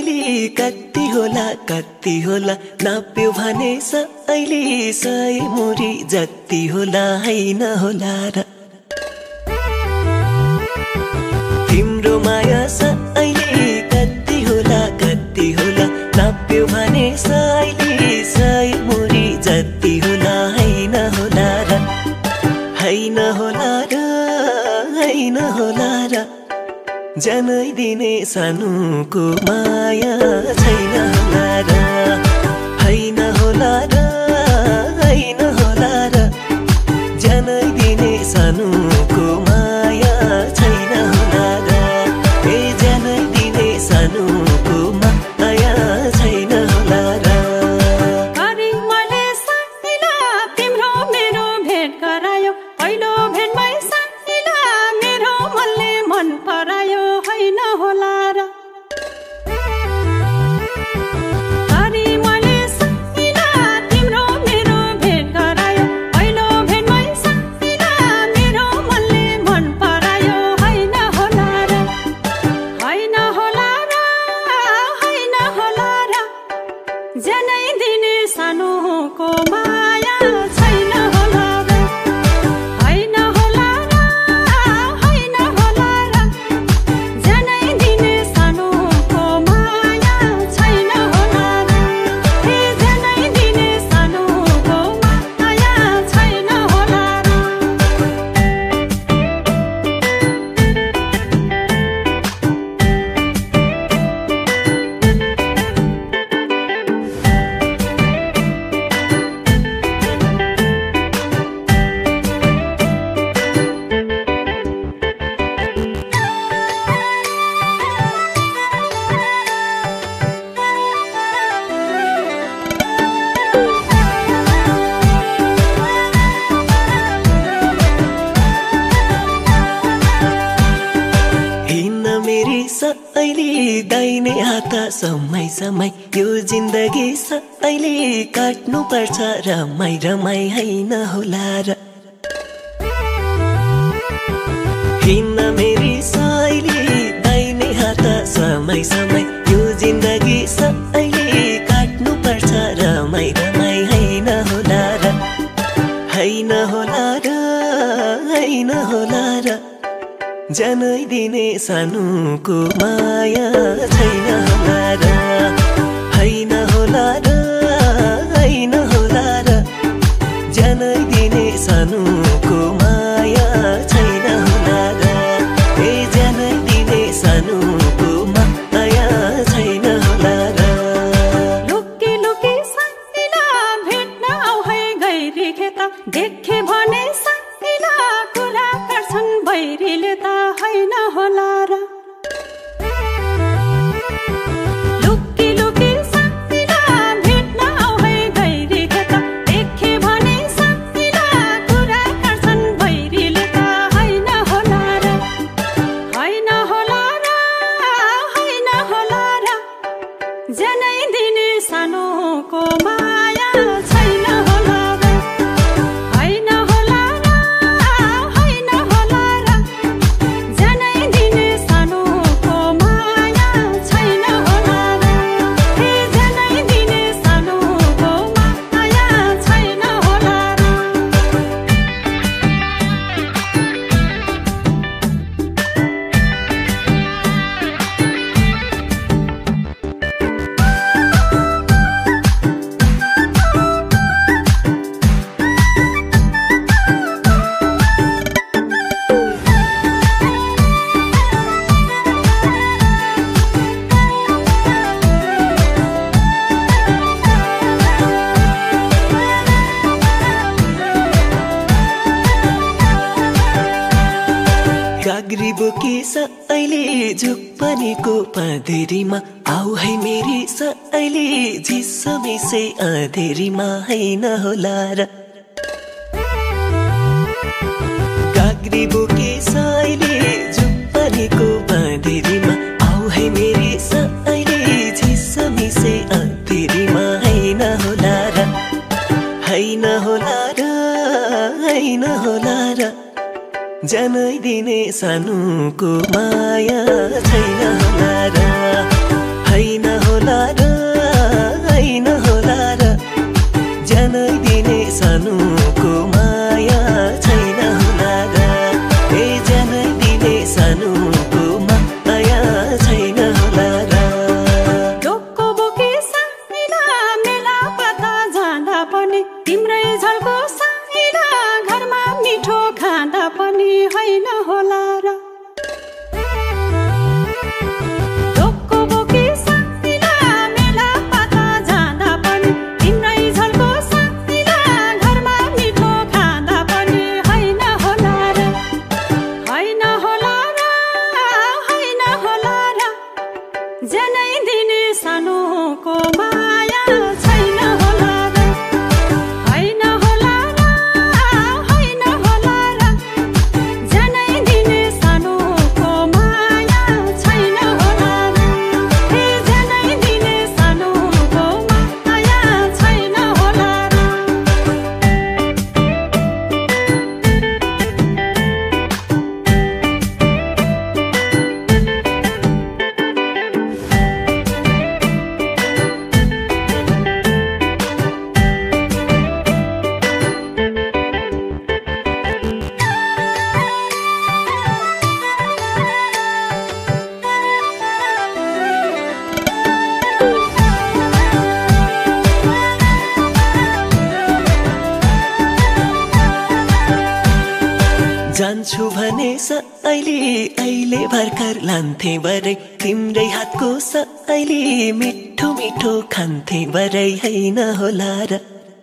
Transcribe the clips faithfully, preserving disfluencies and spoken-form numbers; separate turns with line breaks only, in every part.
अहिले कति होला कति होला नाप्यो भने अहिले सय मुरी जति होला हैन होला र तिम्रो माया अहिले कति होला कति होला नाप्यो भने अहिले सय मुरी जति होला हैन होला र हैन होला र हैन होला र जनै दिने सानुको माया छैन होला र हैन होला र हैन होला र जनै दिने सानुको माया छैन होला र ए जनै दिने सानुको माया छैन होला र
अरे मैले साथीला तिम्रो मेरो भेट गरायो पहिलो भेटमै साथीला मेरो मनले मन परायो हैन होला र अरे मैले साथीला तिम्रो मेरो भेट गरायो पहिलो भेटमै साथीला मेरो मनले मन परायो हैन होला र हैन होला र हैन होला र जनै दिने सानोको माया छैन होला र हैन होला र हैन होला र जनै दिने सानोको माया छैन होला र हे जनै दिने सानोको माया छैन होला र
हिँड्न मेरी अहिले दाहिने हात समय समय यो जिन्दगी अहिले काट्नु पर्छ रमाई रमाई हैन होला र हिँड्न मेरी अहिले दाहिने हात समय समय यो जिन्दगी अहिले काट्नु पर्छ रमाई रमाई हैन होला र हैन होला र हैन होला र जनै दिने सानुको माया छैन होला र हैन होला र हैन होला र जनै दिने सानुको माया छैन होला र ए जनै दिने सानुको माया छैन होला र
लुकी लुकी साथीला भेट्न आउ है गैरी खेत देखे भने साथीला कुरा गर्छन् बैरीले त हैन होला र लुकी लुकी साथीला भेट्न आउ है गैरी खेत देखे भने साथीला कुरा गर्छन् बैरीले त हैन होला र हैन होला र हैन होला र जनै दिने सानोको माया छैन होला र हैन होला र हैन होला र जनै दिने सानोको माया छैन होला र हे जनै दिने सानोको माया छैन होला र
गाग्री बोकी अहिले झुक्पनीको पाँधेरीमा आउ है मेरी अहिले झिसमिसे आँधेरीमा हैन होला र गाग्री बोकी अहिले झुक्पनीको पाँधेरीमा आउ है मेरी अहिले झिसमिसे आँधेरीमा हैन होला र हैन होला र हैन होला र जनै दिने सानुको माया छैन होला र हैन सानोको माया छैन होला र
डोको बोकी साइला मेला पता जाँदा पनि तिम्रै झल्को साइला घरमा मिठो खाँदा पनि होइन होला र डोको बोकी साइला मेला पता जाँदा पनि तिम्रै झल्को साइला घरमा मिठो खाँदा पनि होइन होला र होइन होला र होइन होला र जनै दिने सानोको माया छैन होला र होइन होला र होइन होला र जनै दिने सानोको माया छैन होला र हे जनै दिने सानोको माया छैन होला र
जान्छु भने अहिले अहिले भर्खर लान्थे बरै तिम्रै हातको अहिले मिठो मिठो खान्थे बरै होइन होला र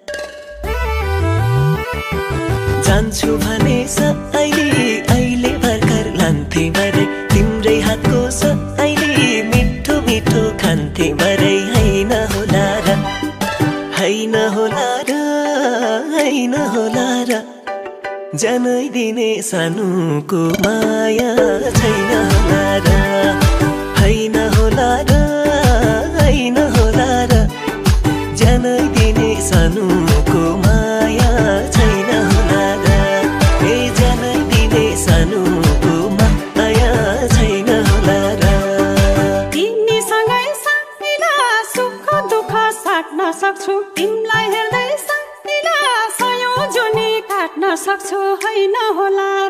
जान्छु भने अहिले अहिले भर्खर लान्थे बरै तिम्रै हातको अहिले मिठो मिठो खान्थे बरै होइन होला र होइन होला र होइन होला र जनै दिने सानोको माया छैन होला र होइन होला र होइन होला र जनै दिने सानोको माया छैन होला र ए जनै दिने सानोको माया छैन होला र
तिमीसँगै साइला सुख दुःख साट्न सक्छु तिमीलाई हेर्दै साइला सयौं जुनी काट्न सक्छु होइन होला र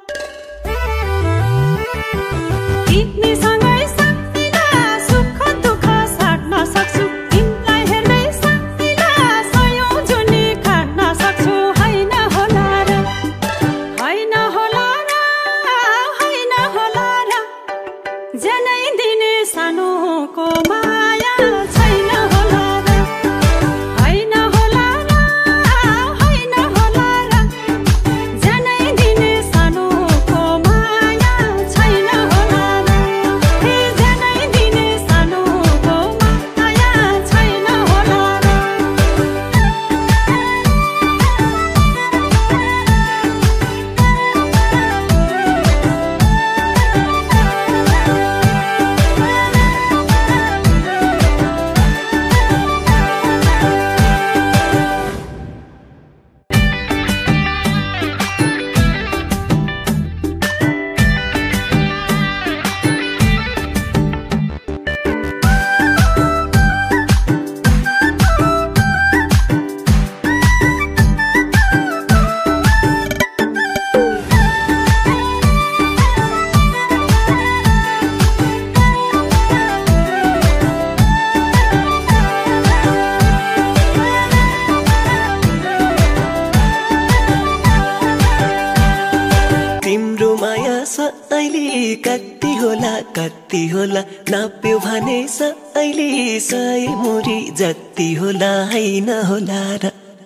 तिमीसँगै साइला सुख दुःख साट्न सक्छु तिमीलाई हेर्दै साइला सयौं जुनी काट्न सक्छु होइन होला र होइन होला र होइन होला र जनै दिने सानोको माया छैन होला र होइन होला र होइन होला र जनै दिने सानोको माया छैन होला र हे जनै दिने सानोको माया छैन होला र
तिम्रो माया अहिले कति होला कति होला नाप्यो भने अहिले सय मुरी जति होला होइन होला र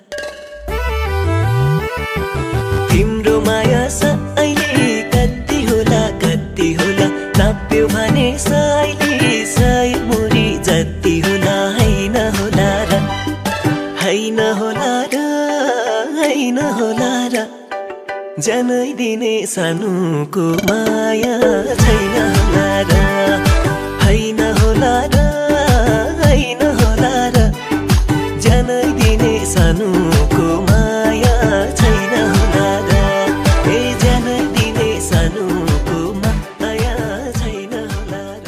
तिम्रो माया अहिले कति होला कति होला नाप्यो भने अहिले सय मुरी जति होला होइन होला र होइन होला र होइन होला र जनै दिने सानोको माया छैन होला र होइन होला र होइन होला र जनै दिने सानोको माया छैन होला र ए जनै दिने सानोको माया छैन होला र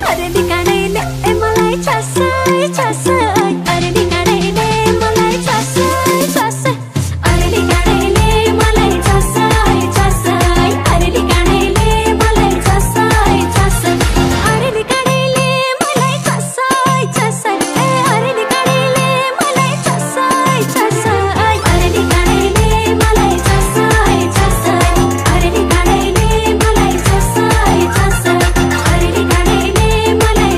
अरेली काँडैले मलाई चस्सै चस्सै अरेली काँडैले मलाई चस्सै चस्सै अरेली काँडैले मलाई चस्सै चस्सै अरेली काँडैले मलाई चस्सै चस्सै अरेली काँडैले मलाई चस्सै चस्सै अरेली काँडैले मलाई चस्सै चस्सै अरेली काँडैले मलाई चस्सै चस्सै अरेली काँडैले मलाई चस्सै चस्सै अरेली काँडैले मलाई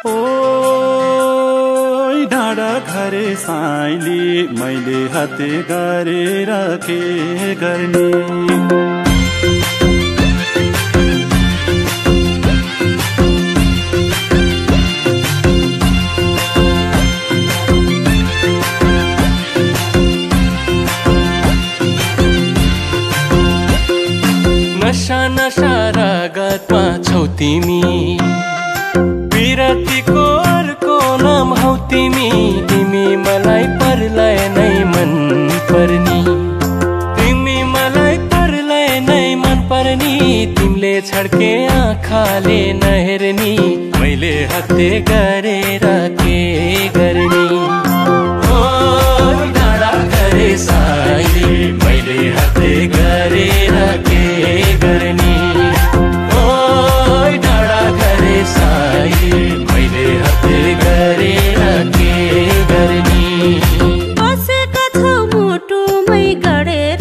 ओइ डाँडा घरे साइली मैले हाते गरेर के गर्ने
नशा नशा रगतमा छौ तिमी विरतीको अर्को नाम हौ तिमी तिमी मलाई परलाई नै मन पर्नी तिमी मलाई परलाई नै मन पर्नी तिमीले छड्के आँखाले नहेर्नी मैले हत्ते गरेर के गर्ने ओ डाँडा घरे साइली मैले हत्ते गरेर के गर्ने ओ डाँडा घरे साइली मैले हत्ते गरेर के गर्ने
बसेका छौ मुटुमै गडेर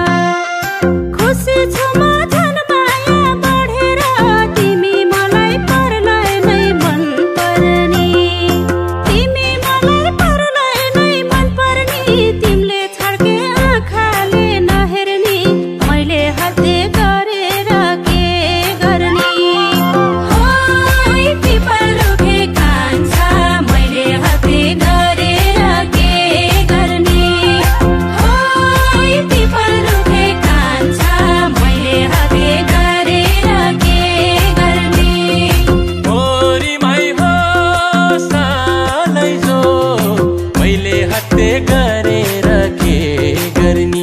खुसी छु म झन् माया बढेर तिमी मलाई परलाई नै मन पर्नी तिमी मलाई परलाई नै मन पर्नी तिमीले छड्के आँखाले नहेर्नी मैले हत्ते गरेर के गर्ने ओइ पिपल रुखे कान्छ मैले हत्ते गरेर के गर्ने ओइ पिपल रुखे कान्छ मैले हत्ते गरेर के गर्ने
ओरी माई हो सालै जो मैले हत्ते गरेर के गर्ने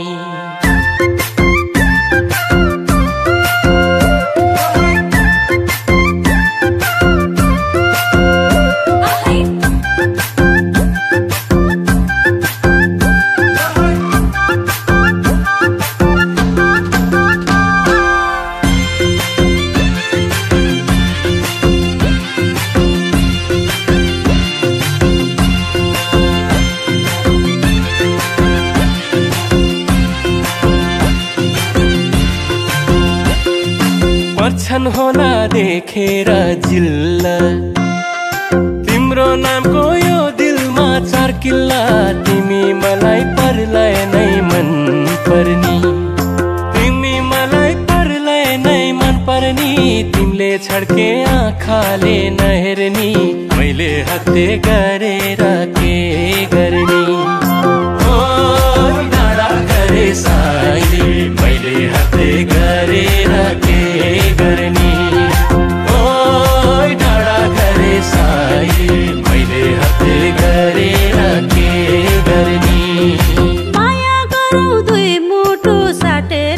पर्छन् होला देखेर जिल्ला तिम्रो नामको यो दिलमा चार किल्ला तिमी मलाई परलाई नै मन पर्नी तिमी मलाई परलाई नै मन पर्नी तिमीले छड्के आँखाले नहेर्नी मैले हत्ते गरेर के गर्ने ओ डाँडा घरे साइली मैले हत्ते गरेर के गर्ने ओ डाँडा घरे साइली मैले हत्ते गरेर के गर्ने
माया गरौँ दुई मुटु साटेर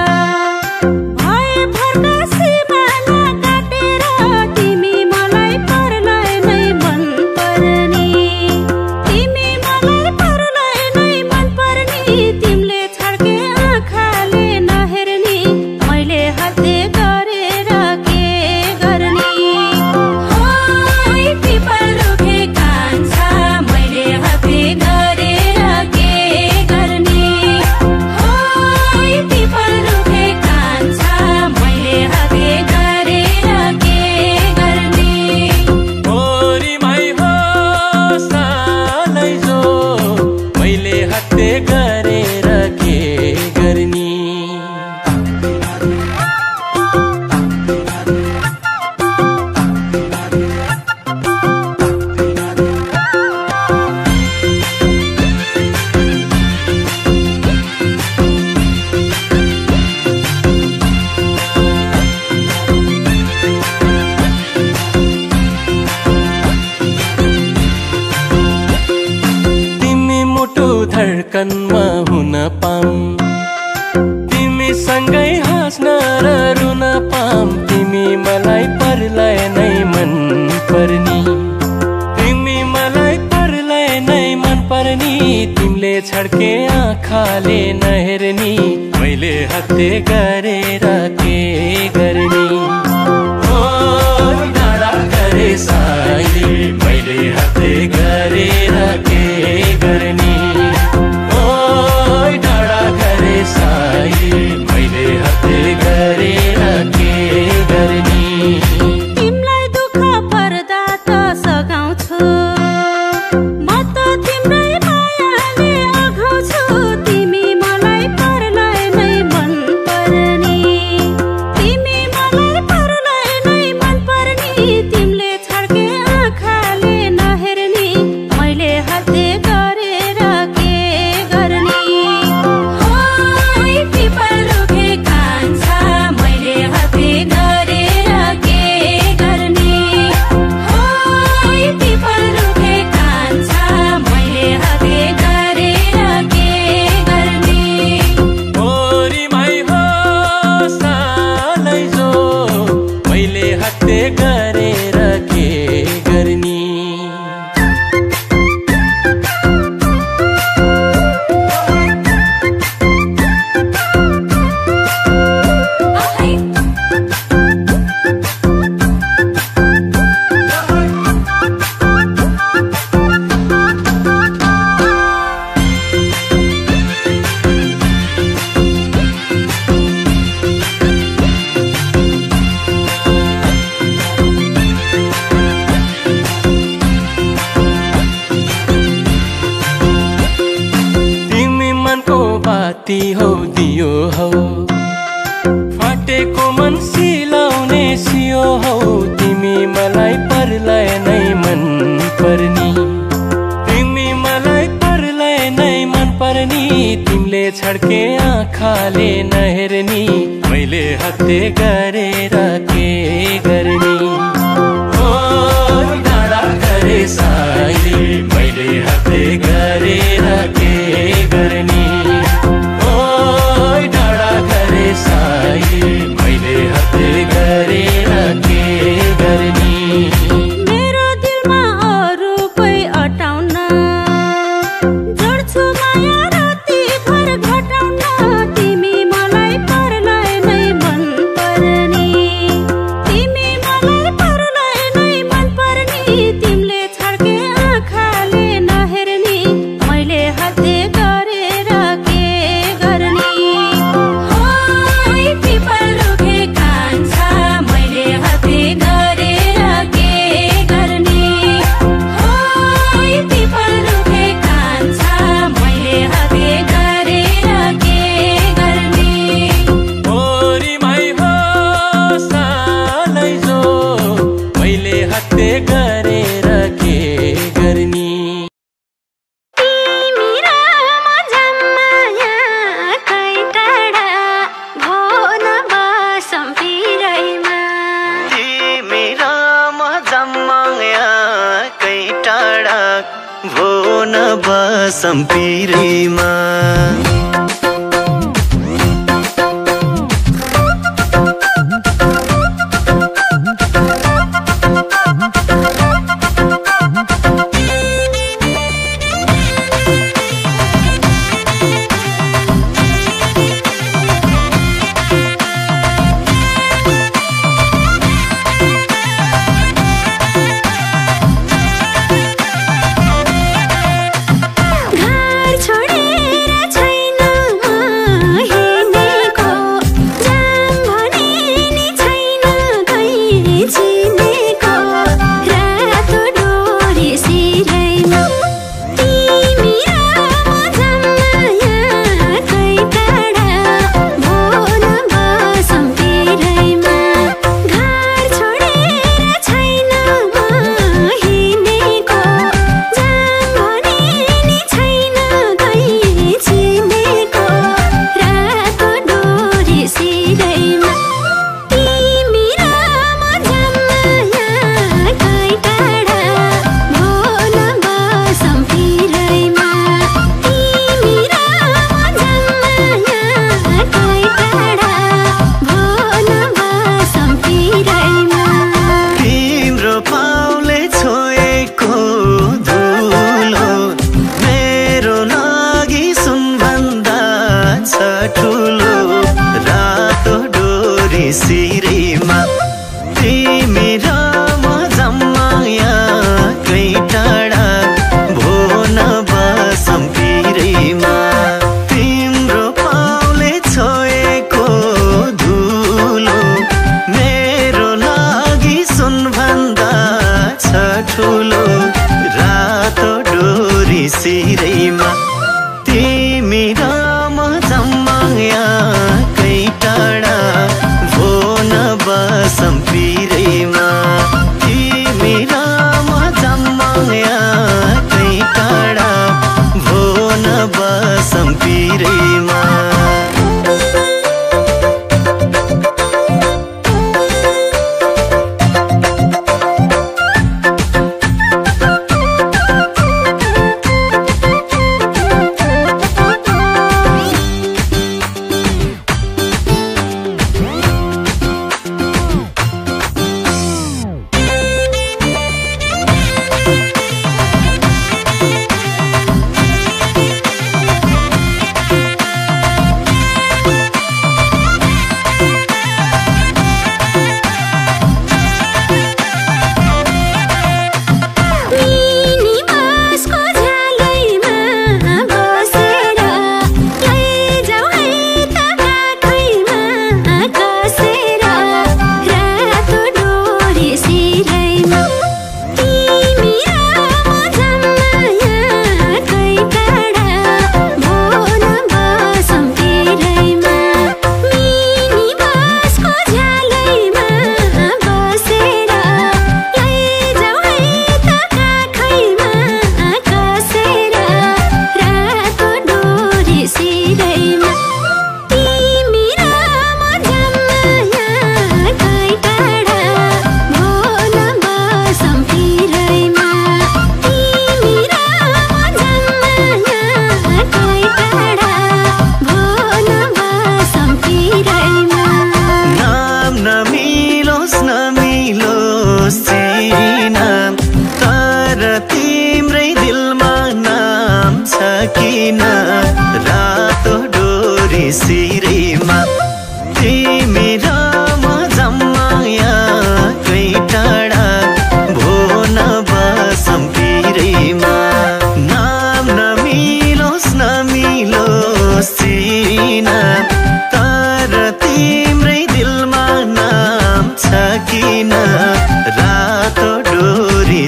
भए भरका सिमाना काटेर तिमी मलाई परलाई नै मन पर्नी तिमी मलाई परलाई नै मन पर्नी तिमीले छड्के आँखाले नहेर्नी मैले हत्ते गरेर के गर्ने ओइ पिपल रुखे कान्छ मैले हत्ते गरेर के गर्ने ओइ पिपल रुखे कान्छ मैले हत्ते गरेर के गर्ने
ओरी माई हो सालै जो मैले हत्ते गरेर के गर्ने तिमी मुटु धड्कनमा हुन पाम तिमी सँगै हाँस्न र रुन पाम तिमी मलाई परलाई नै मन पर्नी तिमी मलाई परलाई नै मन पर्नी तिमीले छड्के आँखाले नहेर्नी मैले हत्ते गरेर के गर्ने ओ डाँडा घरे साइली मैले हत्ते गरेर के गर्ने ओ डाँडा घरे साइली मैले हत्ते गरेर के गर्ने
तिमीलाई दुःख पर्दा
बाती हौ दियो हौ फाटेको मन सिलाउने सियो हौ तिमी मलाई परलाई नै मन पर्नी तिमी मलाई परलाई नै मन पर्नी तिमीले छड्के आँखाले नहेर्नी मैले हत्ते गरेर के गर्ने ओ डाँडा घरे साइली मैले हत्ते गरेर के गर्ने ओ डाँडा घरे साइली मैले हत्ते गरेर के गर्ने
मेरो दिलमा अरू कोही अटाउन जोड्छु माया राति भर घटाउन तिमी मलाई परलाई नै मन पर्नी तिमी मलाई परलाई नै मन पर्नी तिमीले छड्के आँखाले नहेर्नी मैले हत्ते गरेर के गर्ने ओइ पिपल रुखे कान्छा मैले हत्ते गरेर के गर्ने ओइ पिपल रुखे कान्छा मैले हत्ते गरेर के गर्ने
ओरी माई हो सालै जो मैले हत्ते गरेर के गर्ने
तिमी र म जम्माया कै टाढा भो न बसौँ पिरैमा
तिमी र म जम्माया कै टाढा भो न बसौँ पिरैमा
घर छोडेर छैन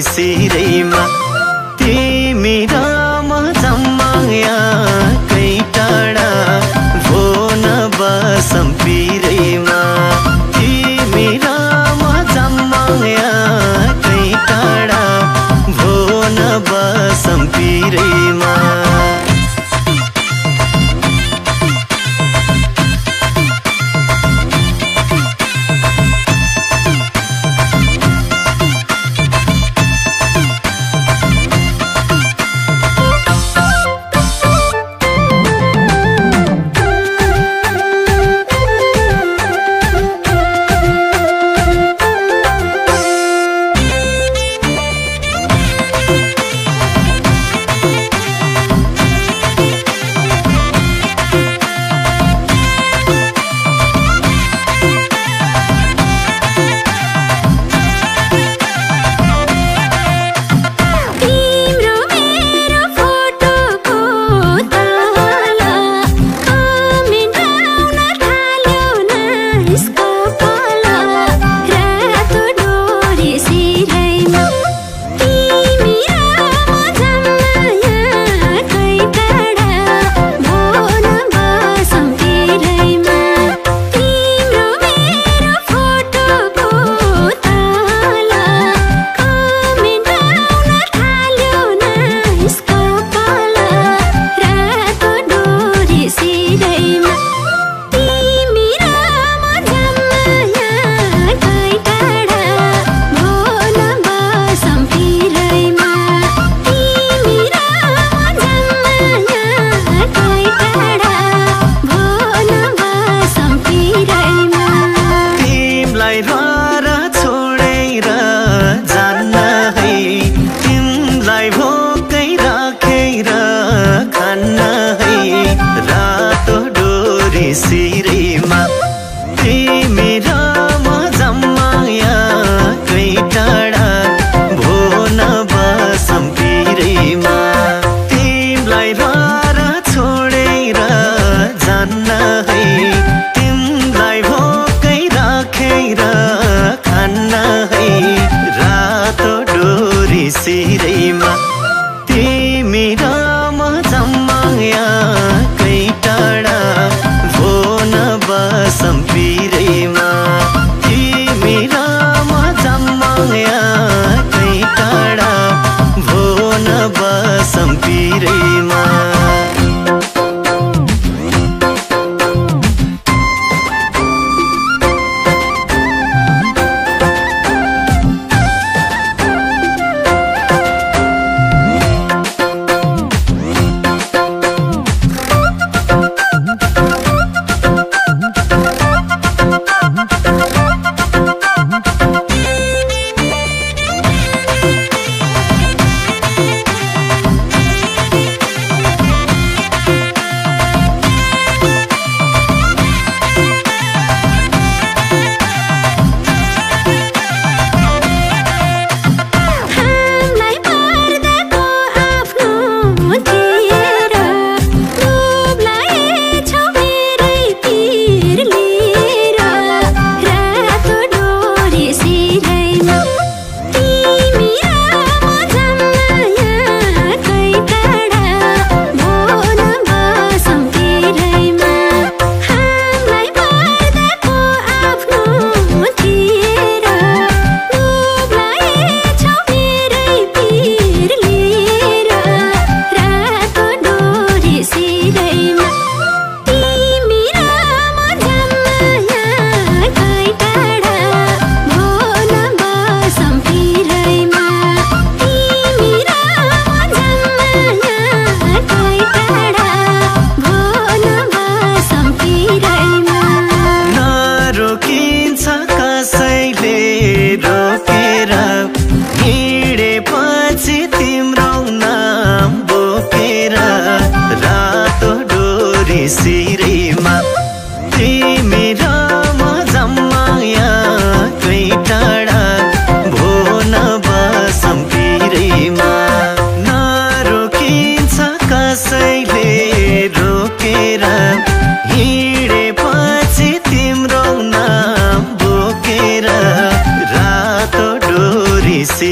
सिरैमा तिमी र म जम्माया कै टाढा भो न बसम पिरैमा तिमी र म जम्माया कै टाढा भो न बसम पिरैमा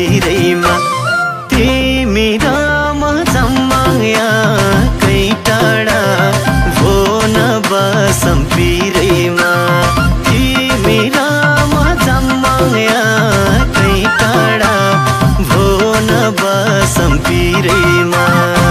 सम्पिरैमा तिमी र म जम्मा कै टाढा भो नबसौँ पिरैमा तिमी र म जम्मा कै टाढा भो नबसौँ पिरैमा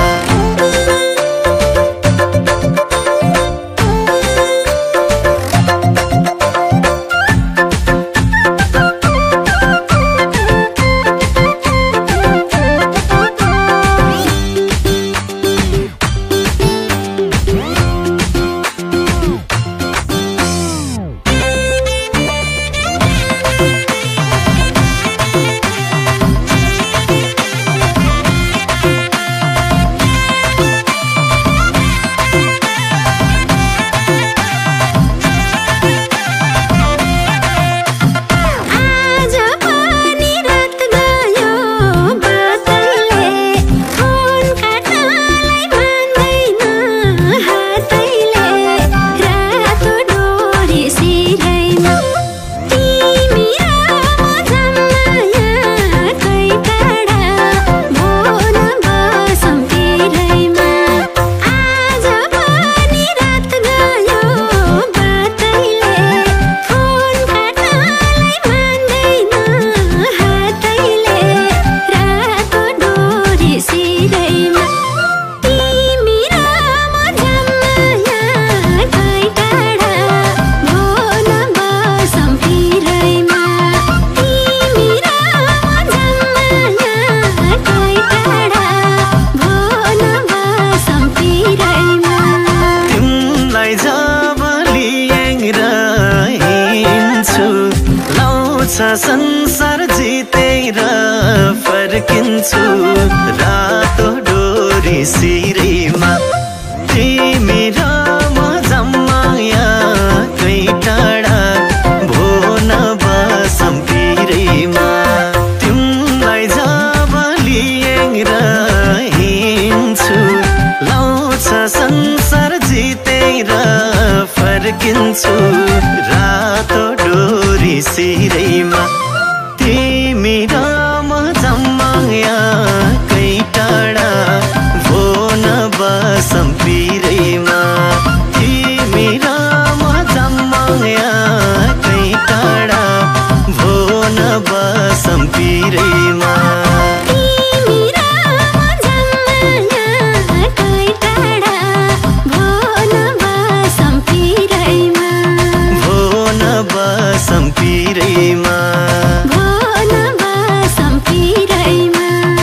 संसार जितेर फर्किन्छु रातो डोरी सिरैमा तिमी र म जम्मा कै टाढा भो नबसौँ पिरैमा तिमीलाई जब लिएर हिँड्छु लाउँछ संसार जितेर फर्किन्छु रातो डोरी सिरैमा तिमी र म जम्मा कै टाढा भो नबसौँ पिरैमा तिमी र म जम्मा कै टाढा भो नबसौँ पिरैमा सम्पिरैमा
भो नबसौँ पिरैमा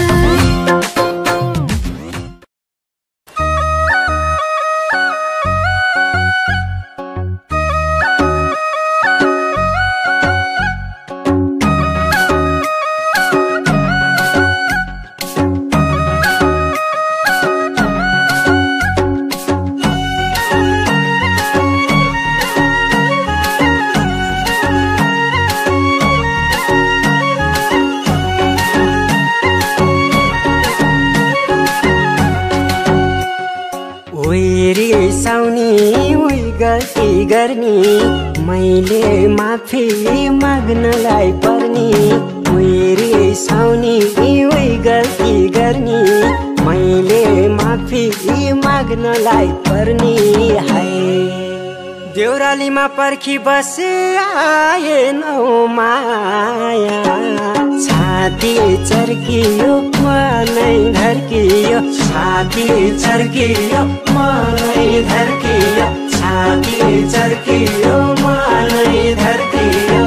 गर्ने मैले माफी माग्नलाई पर्ने मैले साउनी उही गल्ती गर्ने मैले माफी माग्नलाई पर्ने हाय देउरालीमा पर्खी बसे आएन माया छाती चर्कियो मनै धर्कियो छाती चर्कियो मनै धर्कियो छाती चर्कियो मनै धर्कियो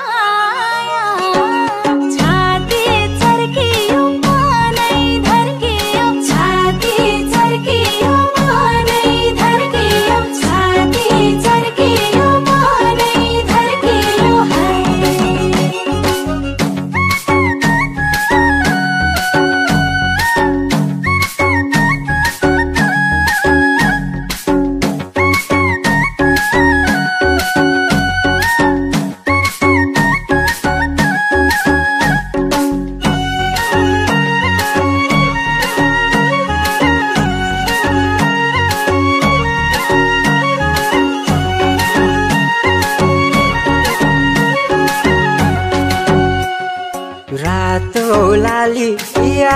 छाती चर्कियो मनै धर्कियो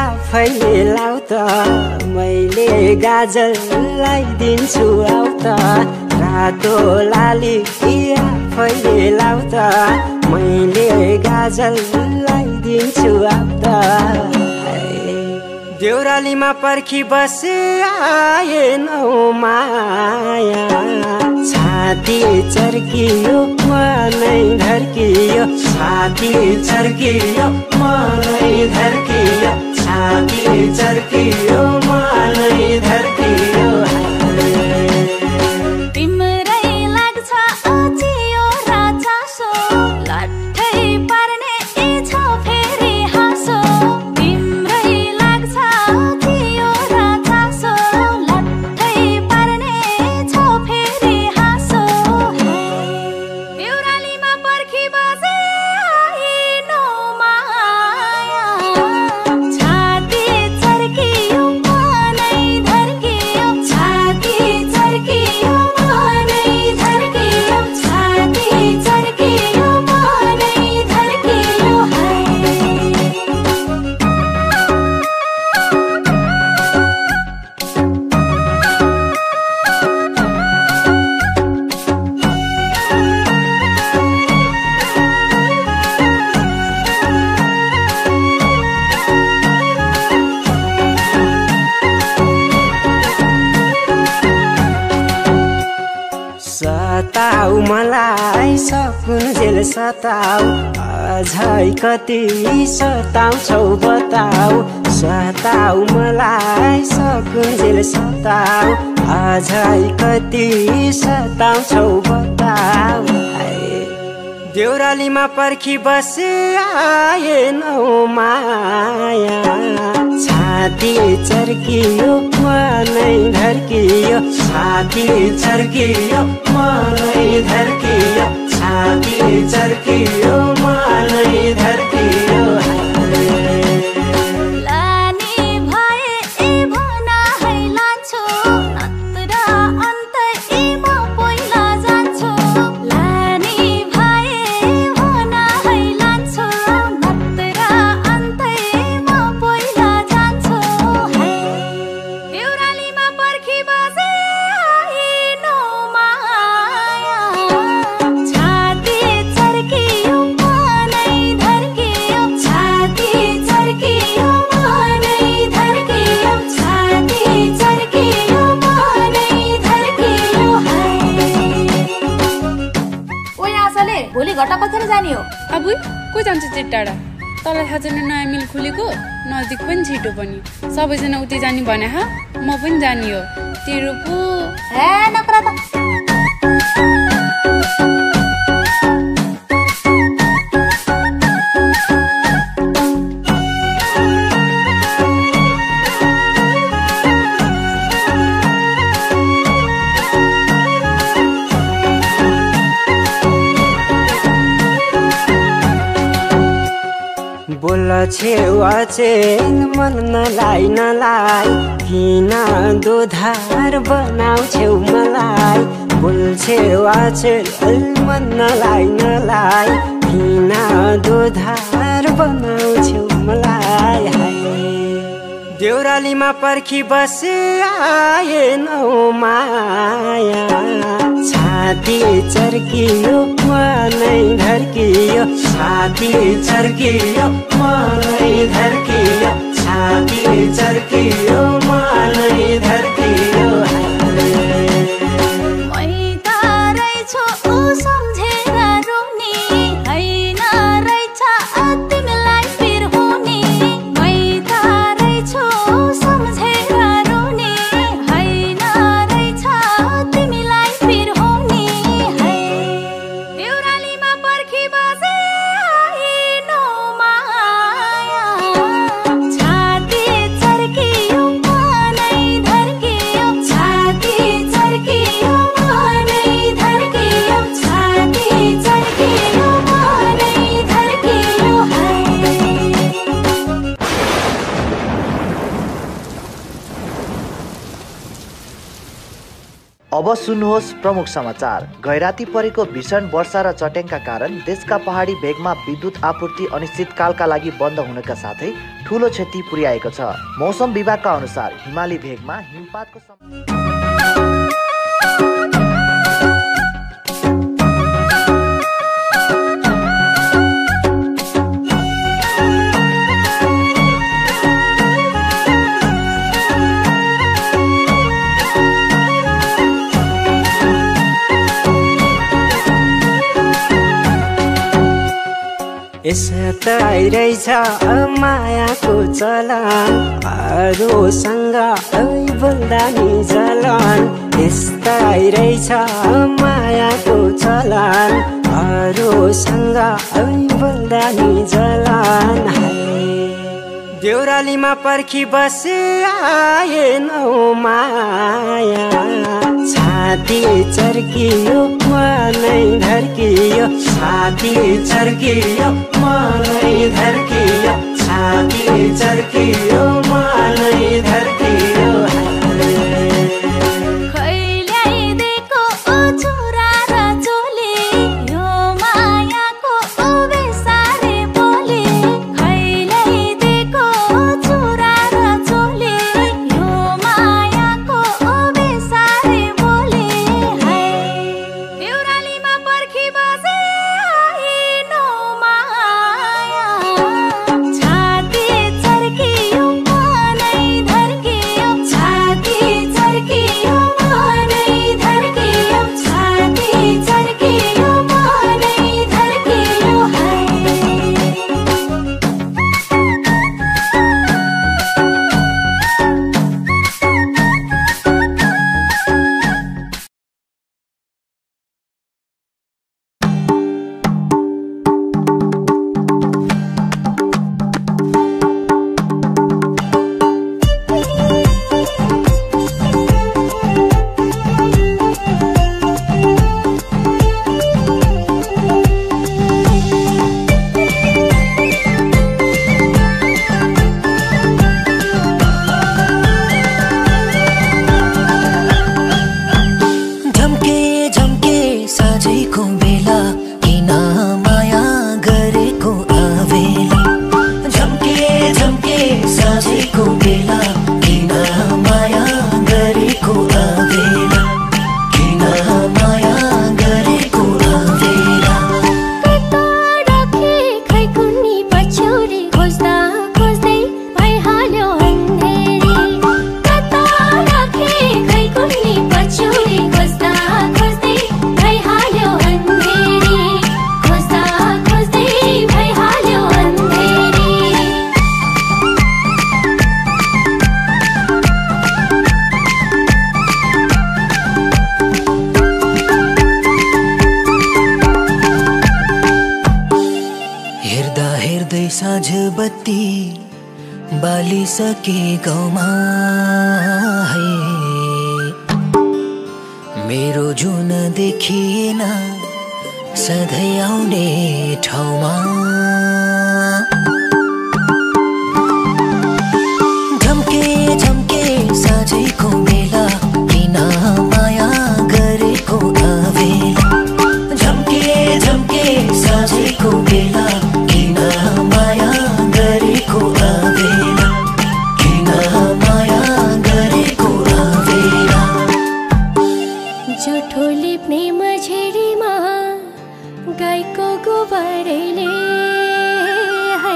आफैले लाउ त मैले गाजल लगाइदिन्छु आउ त रातो लाली आफैले लाउ त मैले गाजल लगाइदिन्छु आउ त देउरालीमा पर्खी बसे आएनौ माया छाती चर्कियो मनै धर्कियो छाती चर्कियो मनै धर्कियो छाती चर्कियो मनै धर्कियो
तिम्रै लाग्छ अचियो राचासो लट्ठै पर्ने छ फेरि हाँसो तिम्रै लाग्छ अचियो राचासो लट्ठै पर्ने छ फेरि हाँसो देउरालीमा पर्खी बसे आइनो माया छाती चर्कियो मनै धर्कियो छाती चर्कियो मनै धर्कियो छाती चर्कियो मनै धर्कियो
सताउ मलाई सकुन्जेल सताउ अझै कति सताउँछौ बताउ सताउ मलाई सकुन्जेल सताउ अझै कति सताउँछौ बताउ देउरालीमा पर्खी बसे आएनौ माया छाती चर्कियो मनै धर्कियो छाती चर्कियो मनै धर्कियो छाती चर्कियो मनै धर्कियो
लानी भए ए भना है लान्छु नत्र अन्त ए म पहिला जान्छु लानी भए ए भना है लान्छु नत्र अन्त ए म पहिला जान्छु देउरालीमा पर्खी बसे आइनो माया छाती चर्कियो मनै धर्कियो छाती चर्कियो मनै धर्कियो छाती चर्कियो मनै धर्कियो
ओइ आशाले भोलि घट्टा कतिर जाने हो
अबुई को जान्छ चिट्टाडा तँलाई थाहा छैन नयाँ मिल खुलेको नजिक पनि छिटो पनि सबैजना उति जाने भने हा म पनि जाने हो तेरो पो
हे नक्रा त
बोल छेवा चेन मन नलाई नलाई किन दोधार बनाउँछौ मलाई बोल छेवा चेन मन नलाई नलाई किन दोधार बनाउँछौ मलाई देउरालीमा पर्खी बसे आएनौ माया छाती चर्कियो मनै धर्कियो छाती चर्कियो मनै धर्कियो छाती चर्कियो मनै धर्कियो
मै त रहेछु ऊ सम्झेर रुनी हैन रहेछ तिमीलाई फिर हुने मै त रहेछु सम्झेर रुनी हैन रहेछ तिमीलाई फिर हुने है देउरालीमा पर्खी बसे आइनो माया छाती चर्कियो
अब सुन्नुहोस् प्रमुख समाचार। गैराती परेको भीषण वर्षा र चट्याङका कारण देशका पहाडी भेगमा विद्युत आपूर्ति अनिश्चितकालका लागि बन्द हुनका साथै ठूलो क्षति पुर्याएको छ। मौसम विभागका अनुसार हिमाली भेगमा हिमपातको
यस्तो आइरहेछ मायाको चलन अरूसँग बोल्दा नि जलन। यस्तो आइरहेछ मायाको चलन अरूसँग बोल्दा नि जलन। देउरालीमा पर्खी बसे आएनौ माया छाती चर्कियो मनै धर्कियो छाती चर्कियो मनै धर्कियो छाती चर्कियो मनै धर्कियो।
बालिसके गाउँमा है मेरो जुन देखिएन सधैँ आउने ठाउँमा। झम्के झम्के साँझैको बेला किन माया गरेको अबेला। झम्के झम्के साँझैको बेला किन माया गरेको अबेला। किन माया गरेको अबेला।
जुठो लिप्ने मझेरीमा गाईको गोबरले है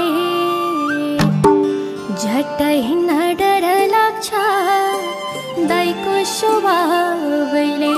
झट्टै हिँड्न डर लाग्छ दाइको स्वभावले।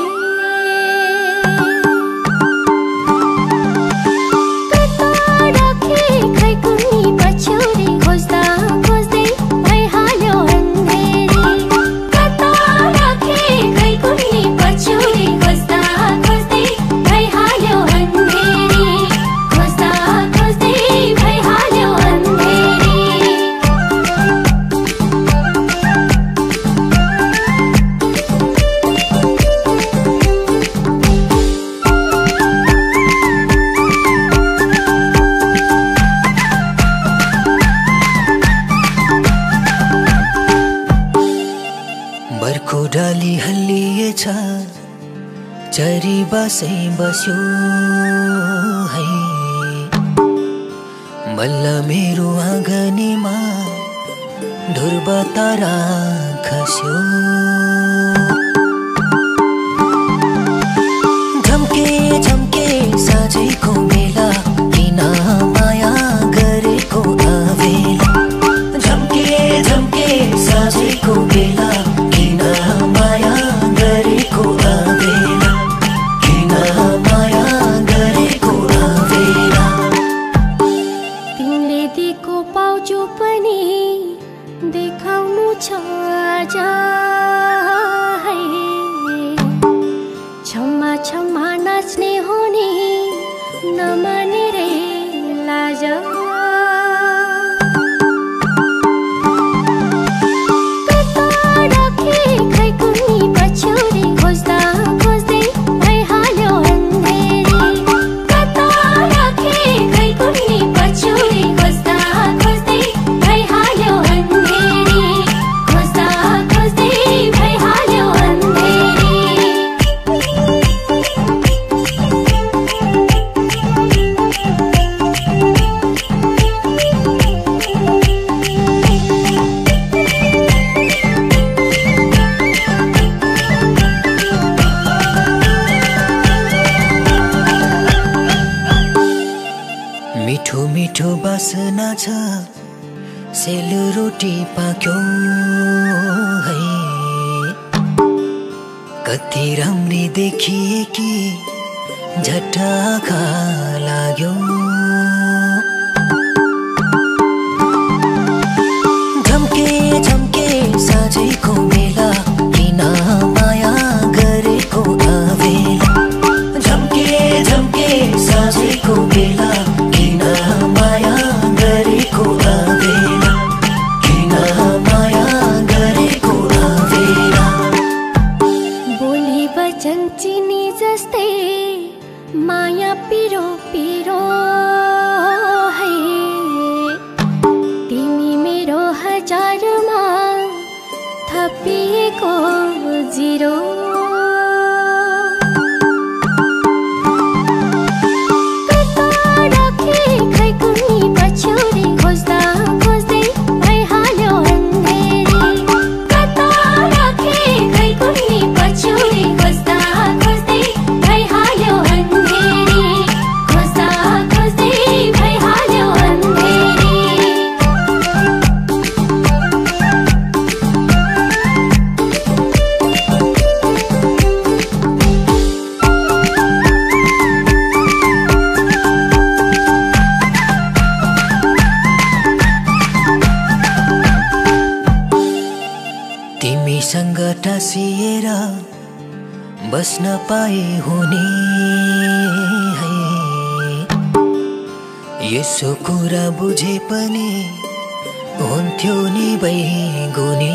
बर्को डाली हल्लिएछ चरी बसै बस्यो है बल्ल मेरो आँगनीमा ध्रुव तारा खस्यो झम्के झम्के साँझैको बेला किन माया गरेको अबेला झम्के झम्के साँझैको बेला किन माया गरेको अबेला किन माया गरेको अबेला
तिमीले दिएको पाउजो पनि देखाउनु छ आज है क्षमा क्षमा नाच्ने हुने नमाने रे लाज कता राखे खै कुनी पछ्यौरी खोज्दा खोज्दै भइहाल्यो अन्धेरी कता राखे खै कुनी पछ्यौरी खोज्दा खोज्दै भइहाल्यो अन्धेरी खोज्दा खोज्दै भइहाल्यो अन्धेरी
मिठो मिठो बासना छ सेलरोटी पाक्यो है कति राम्री देखिए कि झट्टा आँखा लाग्यो झम्के झम्के साँझैको बेला किन माया गरेको अबेला झम्के झम्के साँझैको बेला किन माया गरेको अबेला किन माया गरेको अबेला
बोली वचन चिनी जस्तै माया पिरो पिरो है तिमी मेरो हजारमा थपिएको जिरो कता राखे खै कुनी पछ्यौरी खोज्दा खोज्दै भइहाल्यो अन्धेरी कता राखे खै कुनी पछ्यौरी खोज्दा खोज्दै भइहाल्यो अन्धेरी खोज्दा खोज्दै भइहाल्यो अन्धेरी
तिमीसँग टाँसिएर बस्न पाए हुने है यसो कुरा बुझे पनि हुन्थ्यो नि बैगुनी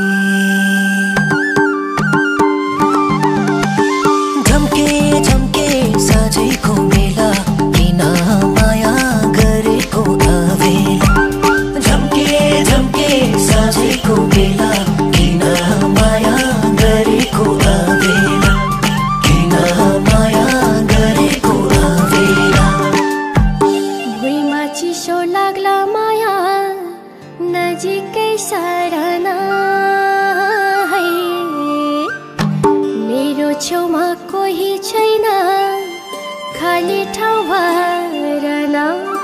झम्के झम्के साँझैको बेला किन माया गरेको अबेला झम्के झम्के साँझैको बेला किन माया गरेको अबेला किन माया गरेको अबेला
भुइँमा चिसो लाग्ला माया नजिकै सरना है मेरो छेउमा कोही छैन खाली ठाउँ भरन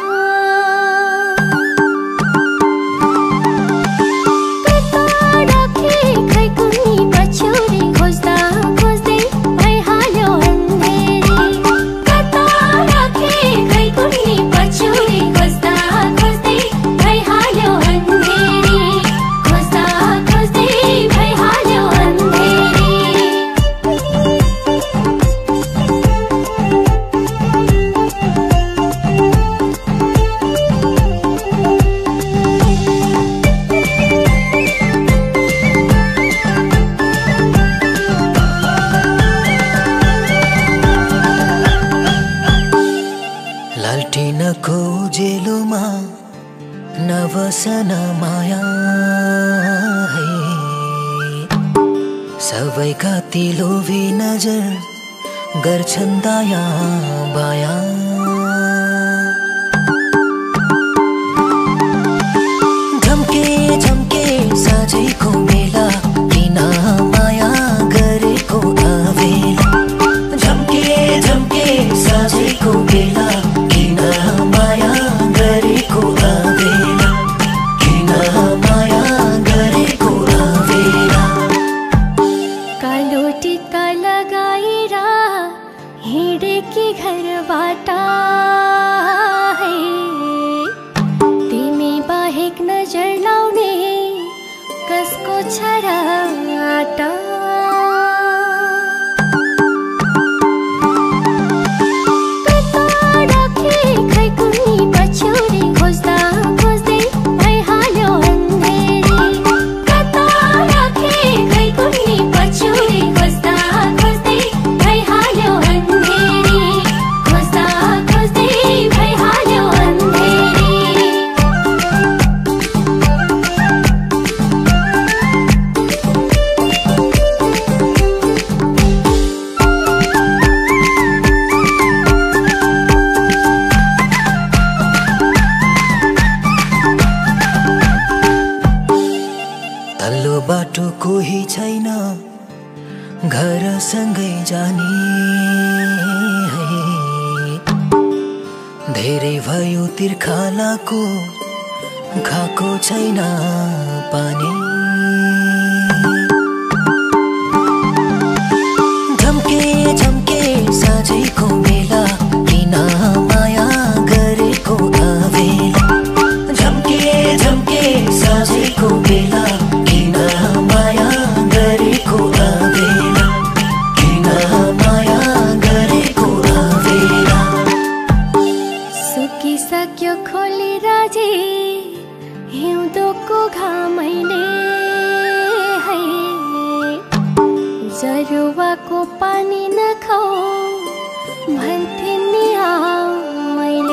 कता राखे खै कुनी पछ्यौरी खोज्दा खोज्दै भइहाल्यो अन्धेरी कता राखे खै कुनी पछ्यौरी खोज्दा खोज्दै भइहाल्यो अन्धेरी खोज्दा खोज्दै भइहाल्यो अन्धेरी
लालटिनको उजेलोमा नबसन माया है सबैका ती लोभी नजर गर्छन् दाया बाया। झम्के झम्के साँझैको बेला किन माया गरेको अबेला। झम्के झम्के साँझैको बेला किन माया गरेको अबेला। किन माया गरेको अबेला।
कालो टिका लगाएर हिँडेकी घरबाट है, तिमी बाहेक नजर लाउने कसको छ र आटा। कता राखे खै कुन्नी पछ्यौरी खोज्दा खोज्दै भइहाल्यो अन्धेरी। कता राखे खै कुन्नी पछ्यौरी खोज्दा खोज्दै भइहाल्यो अन्धेरी। खोज्दा खोज्दै भइहाल्यो अन्धेरी।
तल्लो बाटो कोही छैन घरसँगै जाने है। धेरै भयो तिर्खालाको खाएको छैन पानी। झम्के झम्के साँझैको बेला किन माया गरेको अबेला। झम्के झम्के साँझैको बेला किन माया गरेको अबेला। किन माया गरेको अबेला।
सुकिसक्यो खोली राजी हिउँदोको घामैले है। जरुवाको पानी नखाऊ भन्थे नि मैले।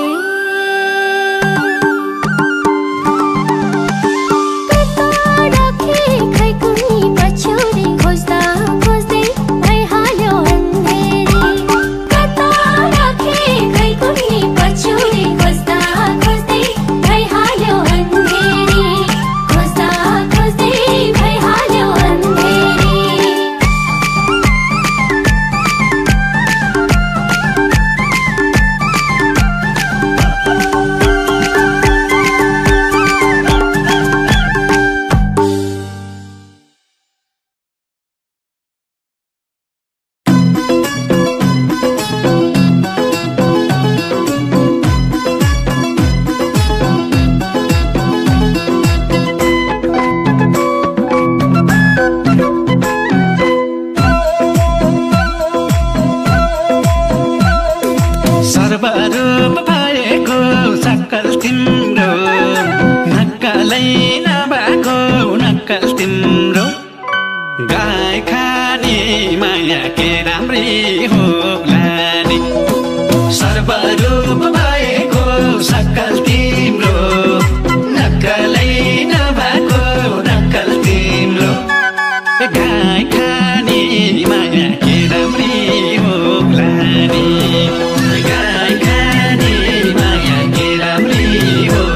कता राखे खै कुन्नी पछ्यौरी खोज्दा खोज्दै भइहाल्यो अन्धेरी। कता राखे खै कुन्नी पछ्यौरी खोज्दा खोज्दै भइहाल्यो अन्धेरी। खोज्दा खोज्दै भइहाल्यो अन्धेरी।
सर्वरूप भएको सक्कल तिम्रो, नक्कलै नभएको नक्कल तिम्रो। गाई खाने माया के राम्री होला नि। सर्वरूप भएको सक्कल तिम्रो, नक्कलै नभएको नक्कल तिम्रो। गाई खाने माया के राम्री होला नि। गाई खाने माया के राम्री होला।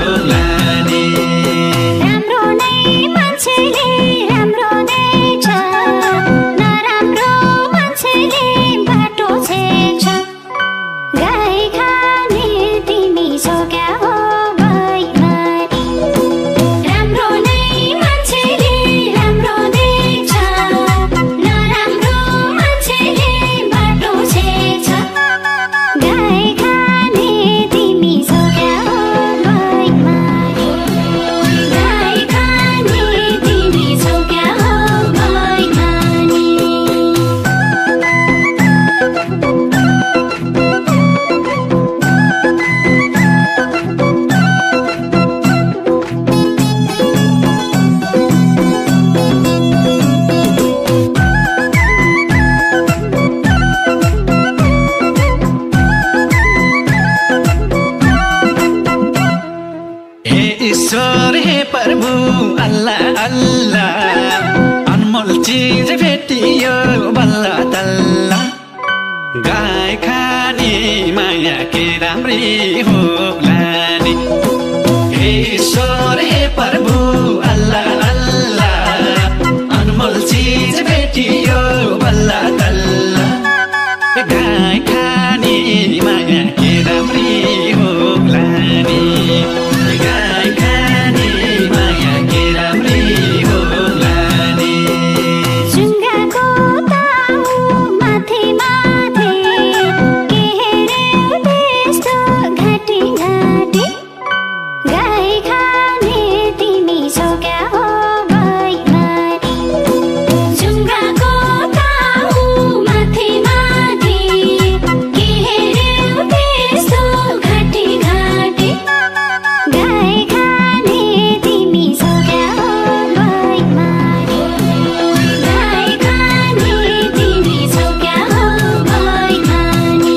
गाई खाने माया के राम्री होला नि हे ईश्वर हे प्रभु अल्लाह अल्लाह अनमोल चीज भेटियो बल्ला तल्ला गाई खाने माया के राम्री होला नि गाई खाने माया के राम्री होला नि
जुङ्गाको ताउ माथि माथि के हेऱ्यौ त्यस्तो घाँटी घाँटी गाई खाने तिमी सोक्या हो भैमारी जुङ्गाको ताउ माथि माथि के हेऱ्यौ त्यस्तो घाँटी घाँटी गाई खाने तिमी सोक्या हो भैमारी गाई खाने तिमी सोक्या हो भैमानी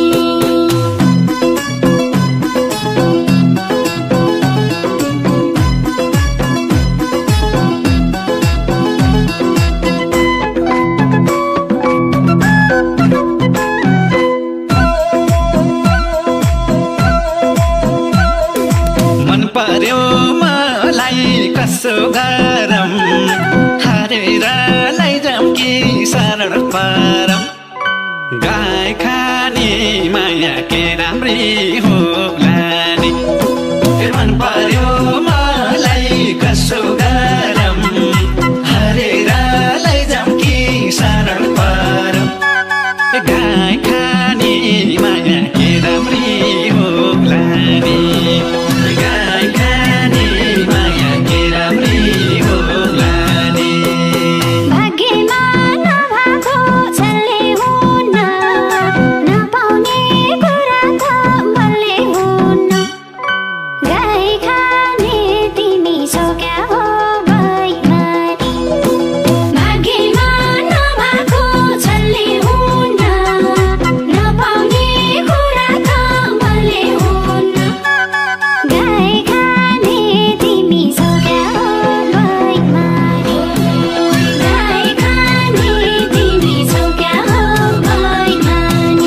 मन पर्यो मलाई कसो गरम हारेर लैजाऊँ कि शरण परम गाई खाने माया के राम्री होला नि मन पर्यो मलाई कसो गरम हारेर लैजाऊँ कि शरण परम गाई खाने माया के राम्री होला नि गाई खाने माया के राम्री होला नि
भाग्यमा नभएको छल्ले हुन्न नपाउने कुरा त बल्ले हुन्न गाई खाने तिमी सोक्या हो भैमारी भाग्यमा नभएको छल्ले हुन्न नपाउने कुरा त बल्ले हुन्न गाई खाने तिमी सोक्या हो भैमारी गाई खाने तिमी सोक्या हो भैमानी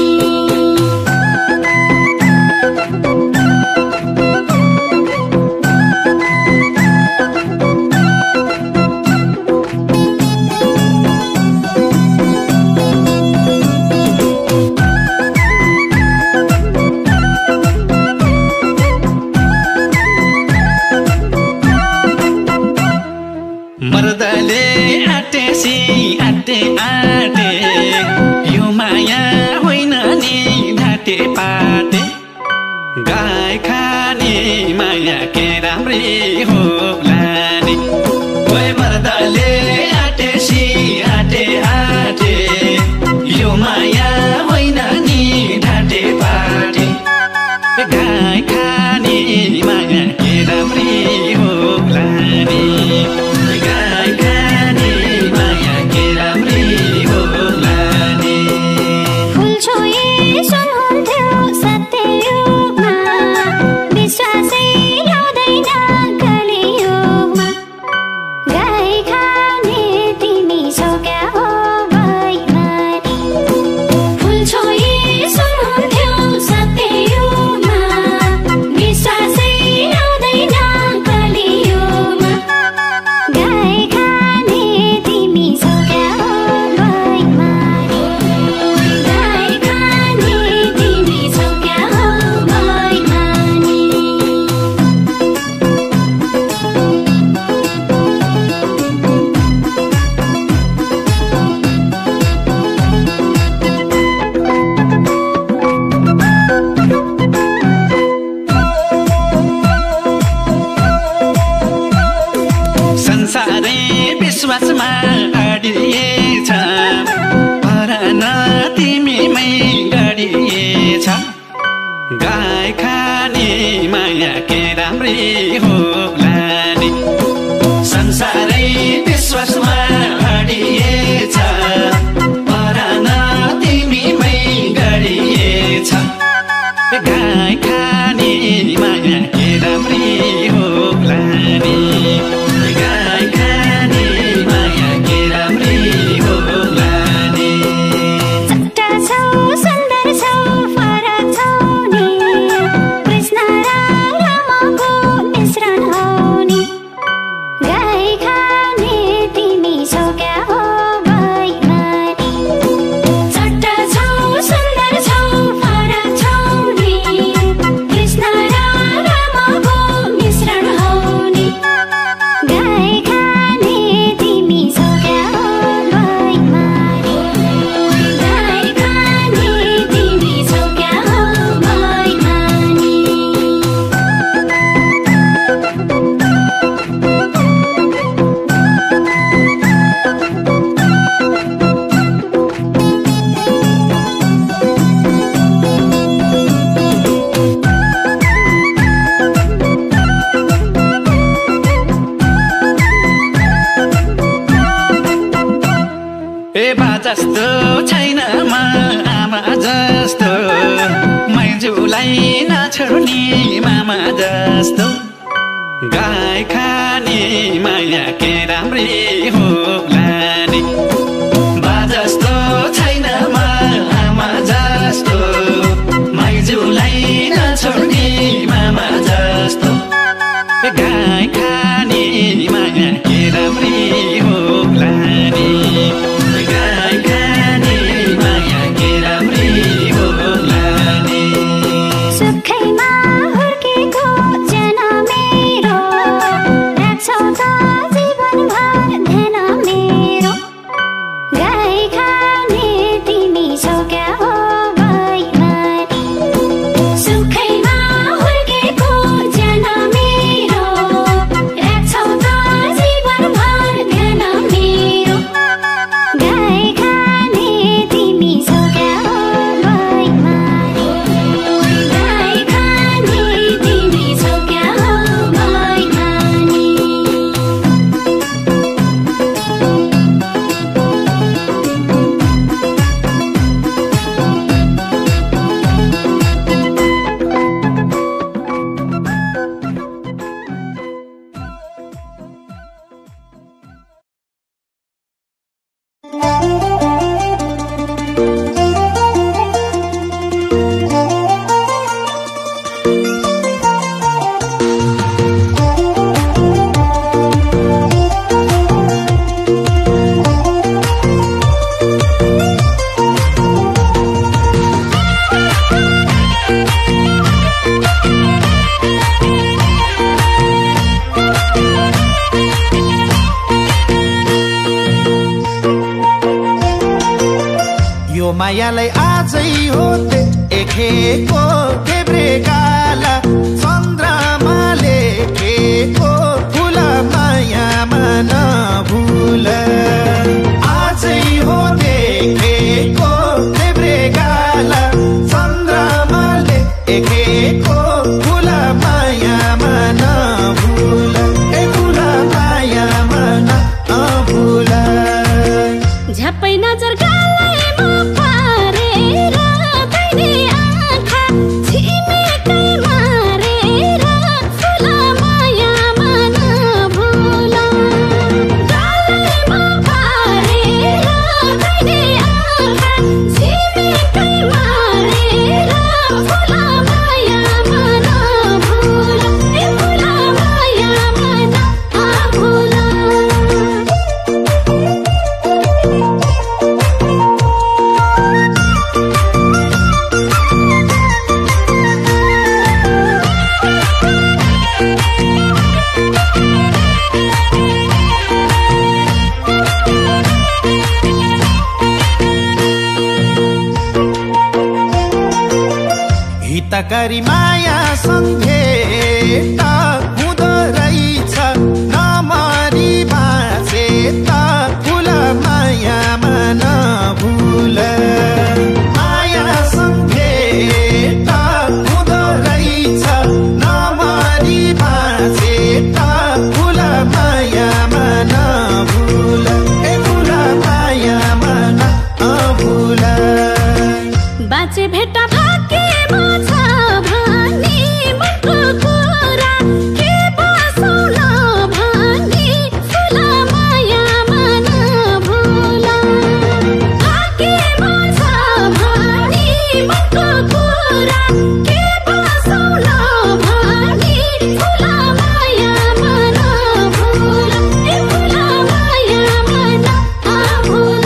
मर्दले आटेसी आटे आटे यो माया होइन नि ढाटे पाटे गाई खाने माया के राम्री होला नि ओए मर्दले आटेसी आटे आटे यो माया होइन नि ढाटे पाटे गाई खाने माया के राम्री होला नि गाई खाने माया के राम्री होला नि
फुल छोए सुन्नुहुन्थ्यो सत्ययुगमा विश्वासै ल्याउँदैन कलियुगमा गाई खाने तिमी सोक्या हो भैमारी फुल छोए सुन्नुहुन्थ्यो सत्ययुगमा विश्वासै ल्याउँदैन कलियुगमा गाई खाने तिमी सोक्या हो भैमारी गाई खाने तिमी सोक्या हो भैमानी
संसारै विश्वासमा अडिएछ परान तिमीमै गडिएछ गाई खाने माया के राम्री होला नि संसारै विश्वासमा अडिएछ परान तिमीमै गडिएछ गाई खाने माया के राम्री होला नि गाई खाने माया के राम्री होला नि
चट्टा छौ सुन्दर छौ
गाई खाने माया के राम्री होला नि बाजस्तो छैन आमा जस्तो माइजूलाई नछोड्ने मामा जस्तो गाई खाने माया के राम्री होला नि गाई खाने माया के राम्री होला नि
सुखैमा हुर्केको जना मेरो राख्छौ त जीवनभर ध्यान मेरो गाई खाने तिमी छौ क्या हो बैमानी सुखैमा हुर्केको जना मेरो राख्छौ त जीवनभर ध्यान मेरो गाई खाने तिमी छौ क्या हो बैमानी गाई खाने तिमी छौ क्या हो बैमानी
यो मायालाई आजै होते एखेको देब्रेगाला चन्द्रमाले लेखेको फुल मायामा नभुल आजै हो देखेको देब्रेगाला चन्द्रमाले लेखेको फुल मायामा नभुल ए फुल मायामा नभुल
झ्याप्पै नजर गालैमा पारेर तैले आँखा छिमेकै मारेर फुल मायामा नभुल गालैमा पारेर तैले आँखा छिमेकै मारेर फुल मायामा नभुल ए फुल मायामा नभुल
हितकारी माया सम्झेत हुँदो रहेछ नमरी बाँचेत फुल मायामा नभुल माया सम्झेत हुँदो रहेछ नमरी बाँचेत फुल मायामा नभुल ए फुल मायामा नभुल
बाँचे भेट्टा भाग्यमा छ भने मनको कुरा के बसौल भने फुल मायामा नभुल भाग्यमा छ भने मनको कुरा के बसौल भने फुल मायामा नभुल ए फुल मायामा नभुल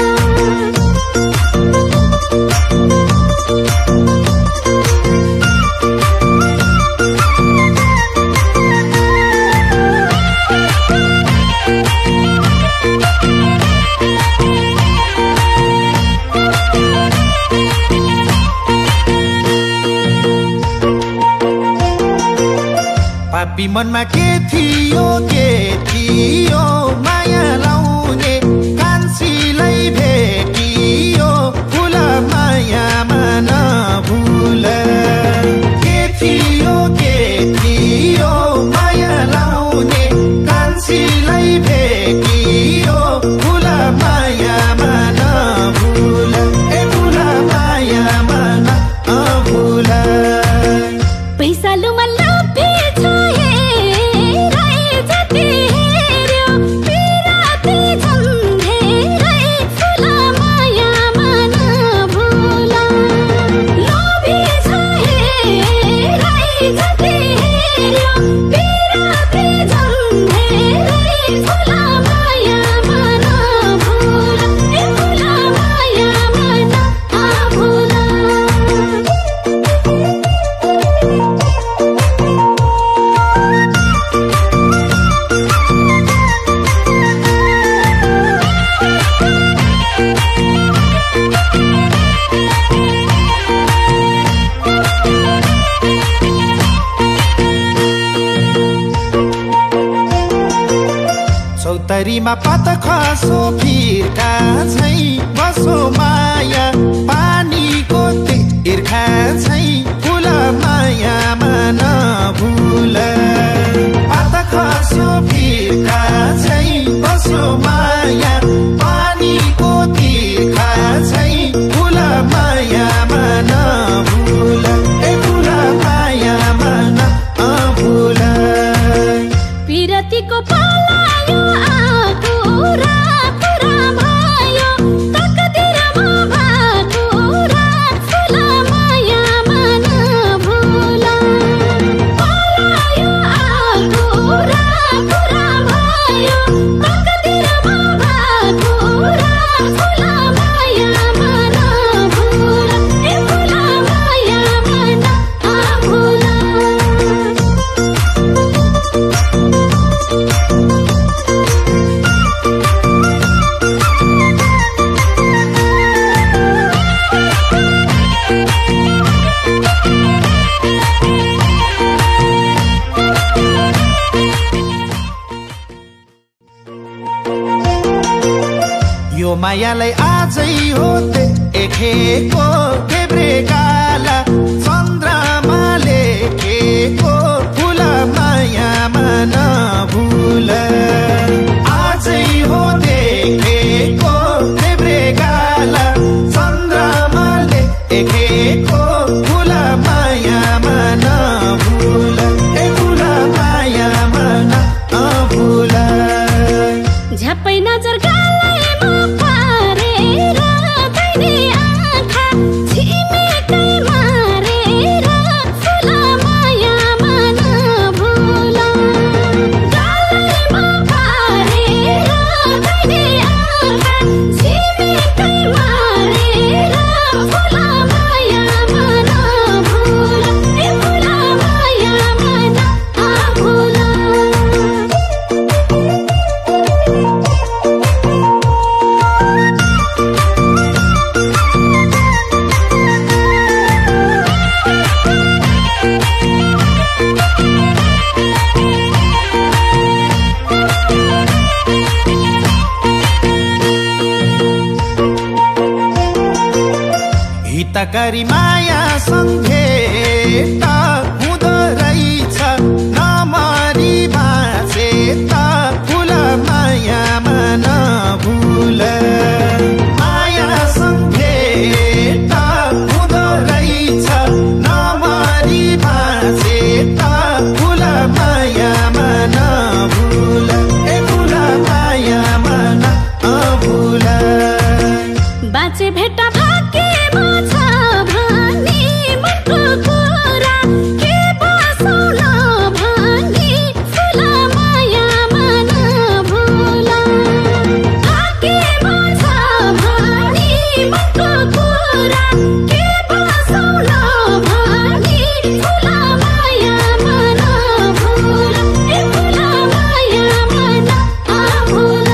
पापी मनमा के थियो के थियो माया लाउने कान्छीलाई भेटियो फुल मायामा नभुल के थियो के थियो माया लाउने कान्छीलाई भेटियो फुल मायामा नभुल ए फुल मायामा नभुल
पैसा लुमा लोभे छ हेर
झरीमा पात खसो फिर्का छै बसो माया पानीको तिर्खा छै फुल मायामा नभुल पात खसो फिर्का छै बसो माया पानीको तिर्खा छै फुल मायामा नभुल ए फुल मायामा नभुल
विरतिको पलायो आकुरा पुरा भयो तकदिरमा भाकुरा फुल मायामा नभुल पलायो आकुरा पुरा भयो तकदिरमा भाकुरा फुल मायामा नभुल ए फुल मायामा नभुल
यो मायालाई आजै हो देखेको देब्रे गाला चन्द्रमा लेखेको फुल मायामा नभुल आजै हो देखेको देब्रे गाला चन्द्रमा लेखेको फुल मायामा नभुल ए फुल मायामा नभुल
झ्याप्पै नजर गालैमा पारेर दैने आँखा छिमेकै मारेर फुल मायामा नभुल गालैमा पारेर दैने आँखा छिमेकै मारेर फुल मायामा नभुल ए फुल मायामा नभुल
हितकारी माया सम्झेत हुँदो रहेछ नमरी बाँचेत फुल मायामा नभुल माया सम्झेत हुँदो रहेछ नमरी बाँचेत फुल मायामा नभुल ए फुल मायामा नभुल
बाँचे भेट्टा भाग्यमा छ भने मनको कुरा के बसौल भने फुल मायामा नभुल भाग्यमा छ भने मनको कुरा के बसौल भने फुल मायामा नभुल ए फुल मायामा नभुल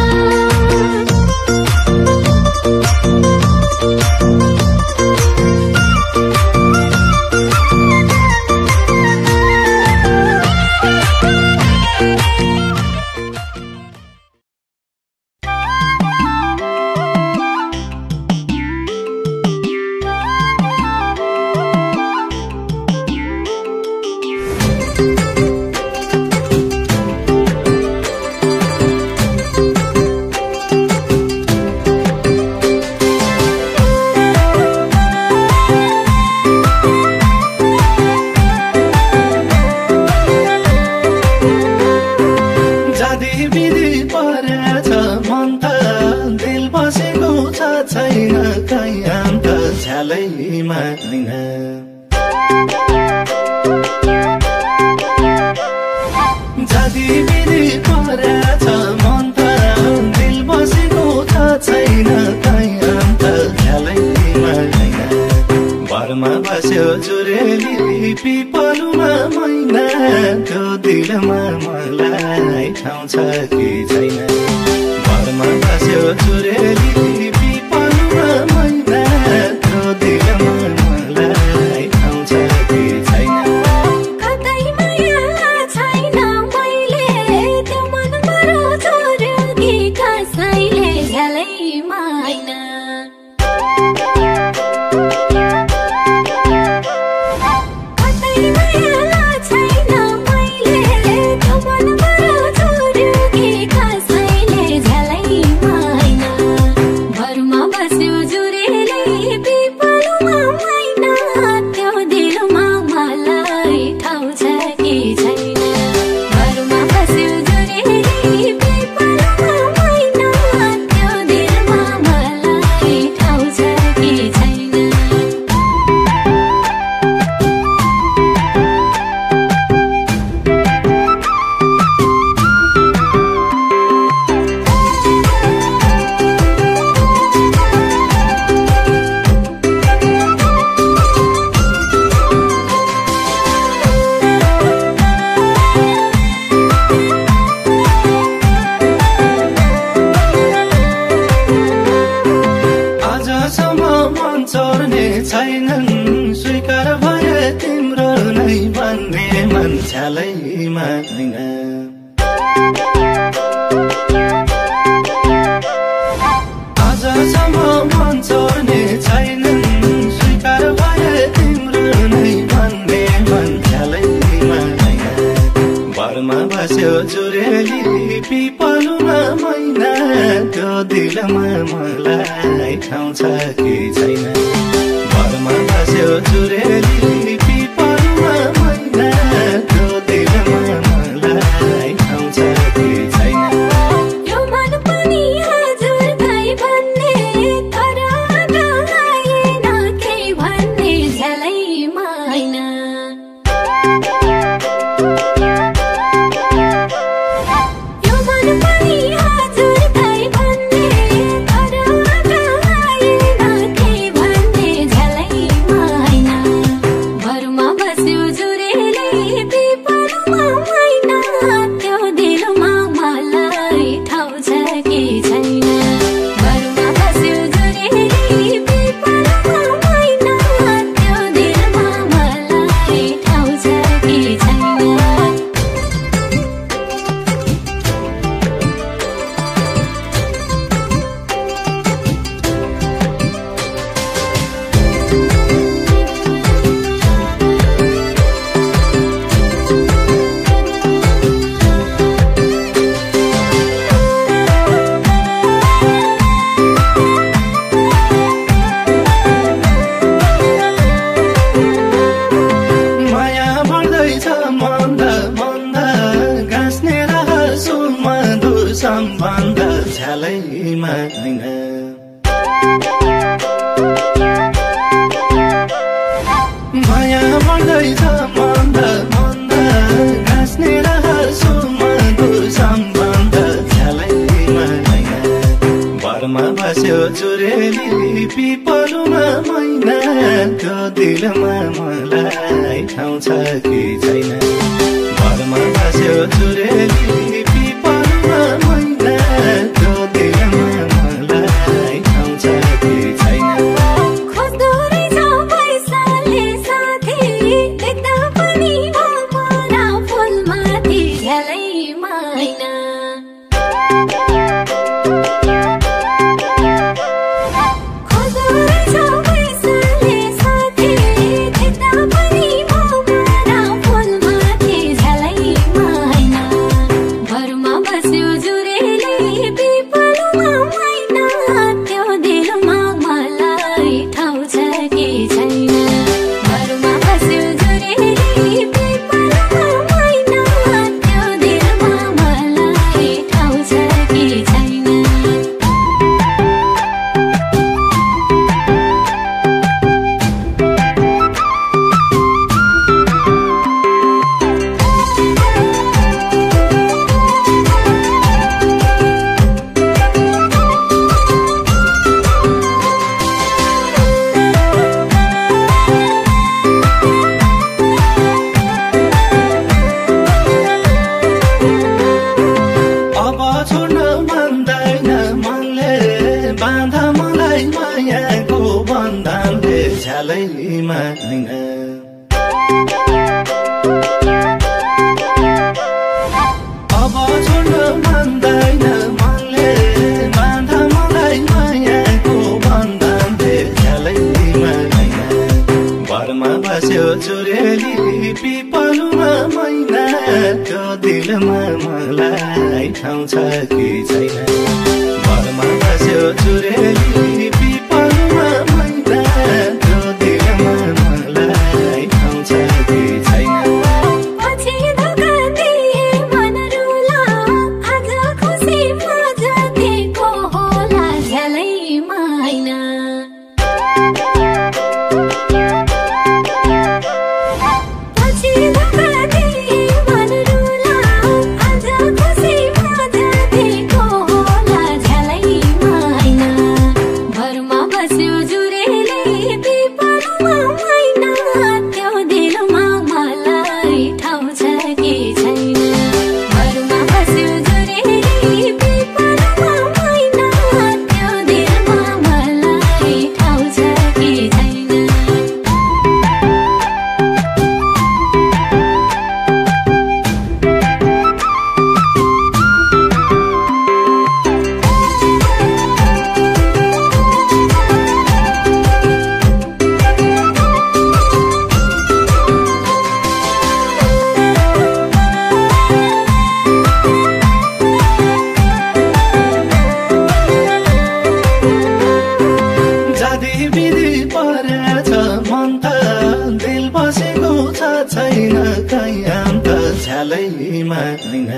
पिपलुमा मैना त्यो दिलमा मलाई ठाउँ छ कि छैन घरमा बस्यो चुरेली पिपलुमा मैना त्यो दिलमा मलाई ठाउँ छ कि छैन
कतै माया छैन मैले त्यो मन मरो छोड्यो कि
नै भन्ने मन छ्यालैमा होइन आजसम्म मन छोड्ने छैनन् स्वीकार भए तिम्रो नै भन्ने मन छ्यालैमा होइन घरमा बस्यो जुरेली पिपलुमा मैना त्यो दिलमा मलाई ठाउँ छ कि छैन घरमा बस्यो जुरेली पिपलुमा मैना त्यो दिलमा मलाई ठाउँ छ कि छैन
यो मन पनि हजुर खै भन्ने तर आएन केही भन्ने झ्यालैमा होइन यो मन पनि हजुर खै भन्ने तर आएन केही भन्ने झ्यालैमा होइन घरमा बस्यो जुरेली पिपलुमा मैना त्यो दिलमा मलाई ठाउँ छ कि छैन घरमा बस्यो जुरेली पिपलुमा मैना त्यो दिलमा मलाई ठाउँ छ कि छैन
माया बढ्दैछ मन्द मन्द गाँस्ने रहछु मधुर सम्बन्ध झ्यालैमा होइन माया बढ्दैछ मन्द मन्द गाँस्ने रहछु मधुर सम्बन्ध झ्यालैमा होइन घरमा बस्यो जुरेली पिपलुमा मैना त्यो दिलमा मलाई ठाउँ छ कि छैन घरमा बस्यो जुरेली पिपलुमा मैना त्यो दिलमा मलाई ठाउँ छ कि छैन
खोज्दो रहेछ पैसाले साथी देख्दा पनि भमरा फुलमाथि झ्यालैमा होइन खोज्दो रहेछ पैसाले साथी देख्दा पनि भमरा फुलमाथि झ्यालैमा होइन घरमा बस्यो जुरेली पिपलुमा मैना त्यो दिलमा मलाई ठाउँ छ कि छैन घरमा बस्यो जुरेली पिपलुमा मैना त्यो दिलमा मलाई ठाउँ छ कि छैन
अब छोड्न मान्दैन मनले बाँध मलाई मायाको बन्धनले झ्यालैमा होइन अब छोड्न मान्दैन मनले बाँध मलाई मायाको बन्धनले झ्यालैमा होइन घरमा बस्यो जुरेली पिपलुमा मैना त्यो दिलमा मलाई ठाउँ छ कि छैन घरमा बस्यो जुरेली पिपलुमा मैना त्यो दिलमा मलाई ठाउँ छ कि छैन
पछि धोका दिए मन रुला आज खुसी मजा दिएको होला झ्यालैमा होइन पछि धोका दिए मन रुला आज खुसी मजा दिएको होला झ्यालैमा होइन
छ छैन कहीँ अन्त झ्यालैमा होइन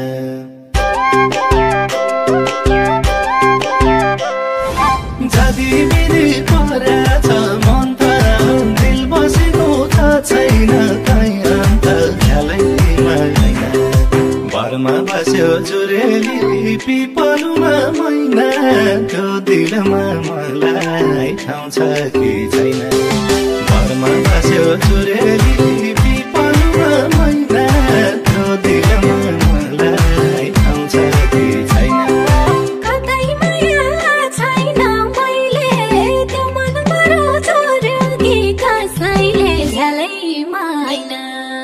जाति बिरी परेछ मन त दिल बसेको छ छैन कहीँ अन्त झ्यालैमा होइन घरमा बस्यो जुरेली पिपलुमा मैना त्यो दिलमा मलाई ठाउँ छ कि छैन घरमा बस्यो जुरेली पिपलुमा मैना त्यो दिलमा मलाई ठाउँ छ कि छैन
कतै माया छैन मैले त्यो मन बरु छोड्यो कि कसैले झ्यालैमा होइन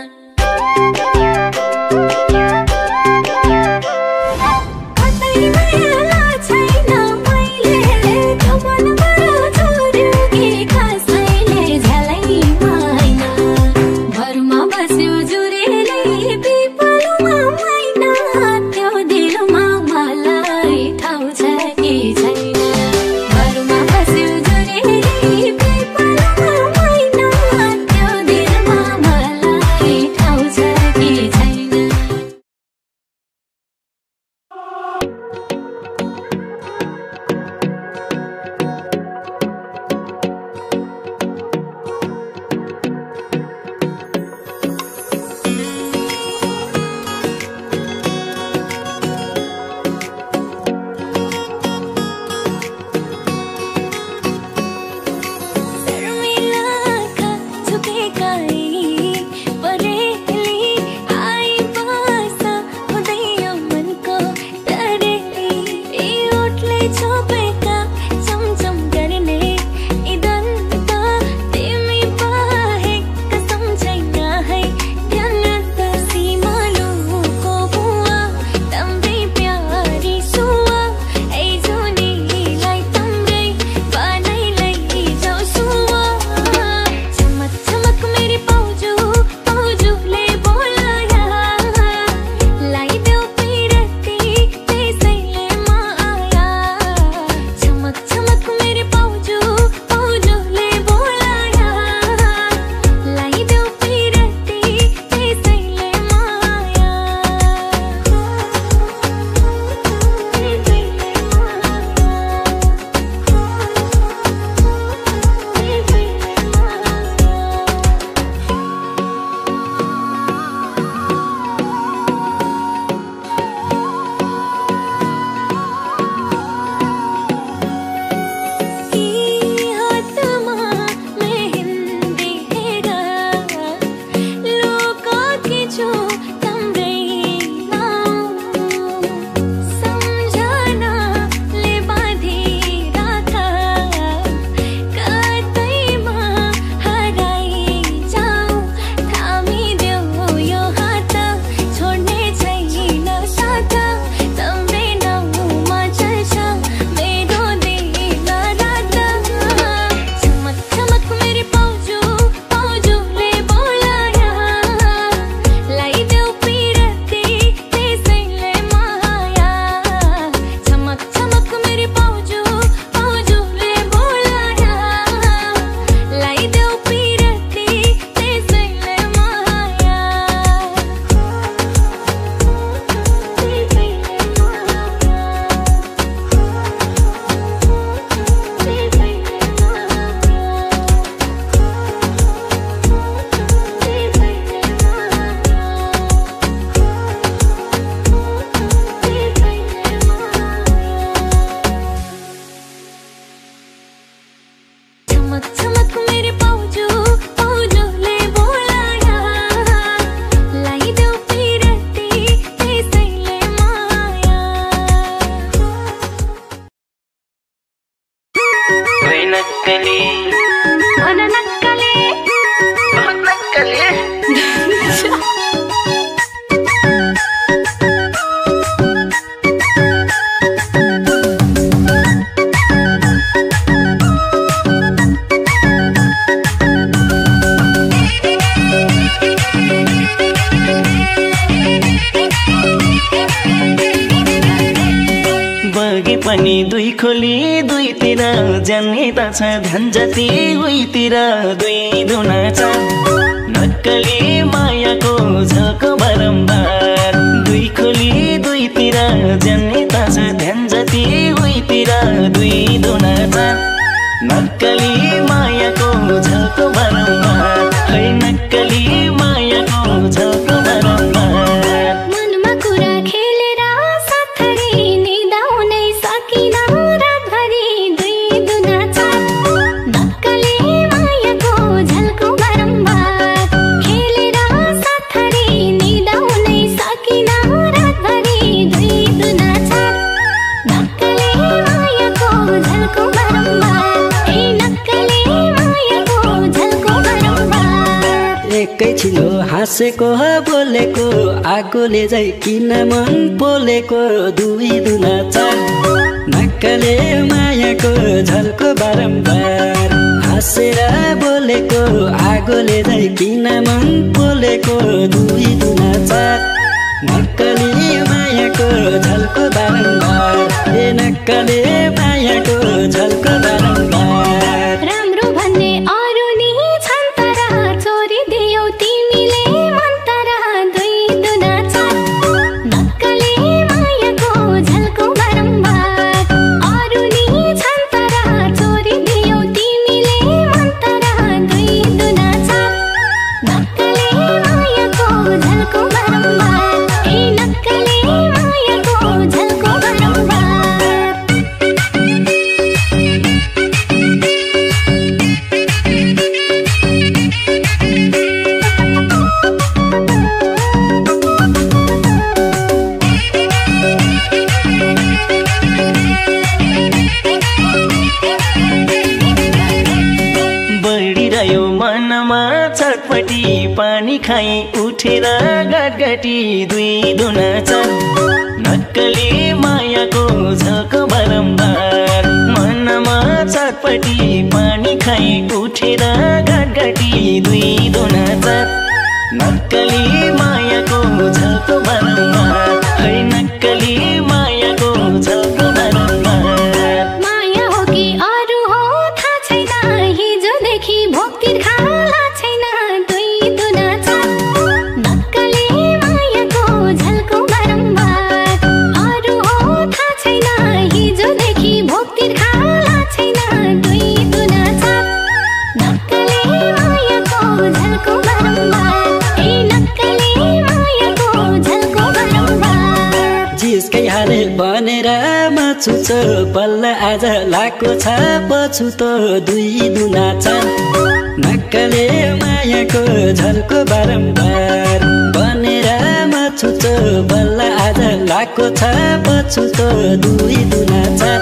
पनि दुई खोली दुईतिर जान्ने त छ ध्यान जति उहीतिर दुई दुना छ नक्क नक्कली मायाको झल्को बारम्बार दुई खोली दुईतिर जन्मिता छ ध्यान जति उहीतिर दुई दुना चार नक्कली मायाको झल्को बारम्बार है नक्कली मायाको झल्को बारम्बार
मनमा कुरा खेलेर साथरी निदाउनै सकिन रातभरि दुई दुना चार नक्कली मायाको झल्को बारम्बार खेलेर साथरी निदाउनै सकिन रातभरि दुई दुना चार नक्कली मायाको झल्को बारम्बार ए नक्कली मायाको झल्को बारम्बार
एकै छिलो हाँसेको बोलेको आगोले झै किन मन पोलेको दुई दुना चार नक्कले मायाको झल्को बारम्बार हाँसेर बोलेको आगोले झै किन मन पोलेको दुई दुना चार नक्कली मायाको झल्को बारम्बार ए नक्कले मायाको झल्को बारम्बार
राम्रो भन्ने अरू नि छन् तर चोरी दियौ तिमीले मन तर दुई दुना चार नक्कली मायाको झल्को बारम्बार अरू नि छन् तर चोरी दियौ तिमीले मन तर दुई दुना चार नक्कली मायाको झल्को बारम्बार ए नक्कली मायाको झल्को बारम्बार
बढिरह्यो मनमा चटपटी पानी खाई उठेर गटगटी दुई दुना चार नक्कली मायाको झल्को बारम्बार मनमा चटपटी पानी खाई उठेर गटगटी दुई दुना चार नक्कली मायाको झल्को बारम्बार है नक्कली मायाको झल्को बारम्बार
माया हो कि अरू हो थाहा छैन हिजोदेखि भोकतिर खाला छैन दुई दुना चार नक्कली मायाको झल्को बारम्बार अरू हो थाहा छैन हिजोदेखि भोकतिर खाला छैन दुई दुना चार नक्कली मायाको झल्को बारम्बार ए नक्कली मायाको झल्को बारम्बार
जिसकै हाले बनेर मछुच बल्ल आज लाको छ पछुतो दुई दुना चार नक्कले मायाको झल्को बारम्बार बनेर मछुच बल्ल आज लाको छ पछुतो दुई दुना चार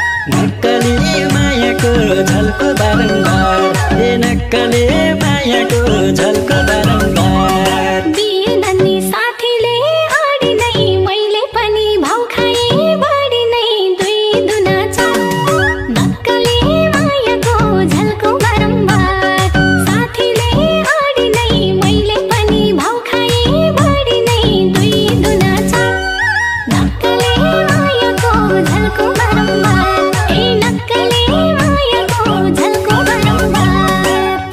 नक्कली मायाको झल्को बारम्बार ए नक्कले मायाको झल्को बारम्बार
दिए नन्नी साथीले अडी नै मैले पनि भाउ खाए बढी नै दुई दुना चार नक्कली मायाको झल्को बारम्बार साथीले अडी नै मैले पनि भाउ खाए बढी नै दुई दुना चार नक्कली मायाको झल्को बारम्बार ए नक्कली मायाको झल्को बारम्बार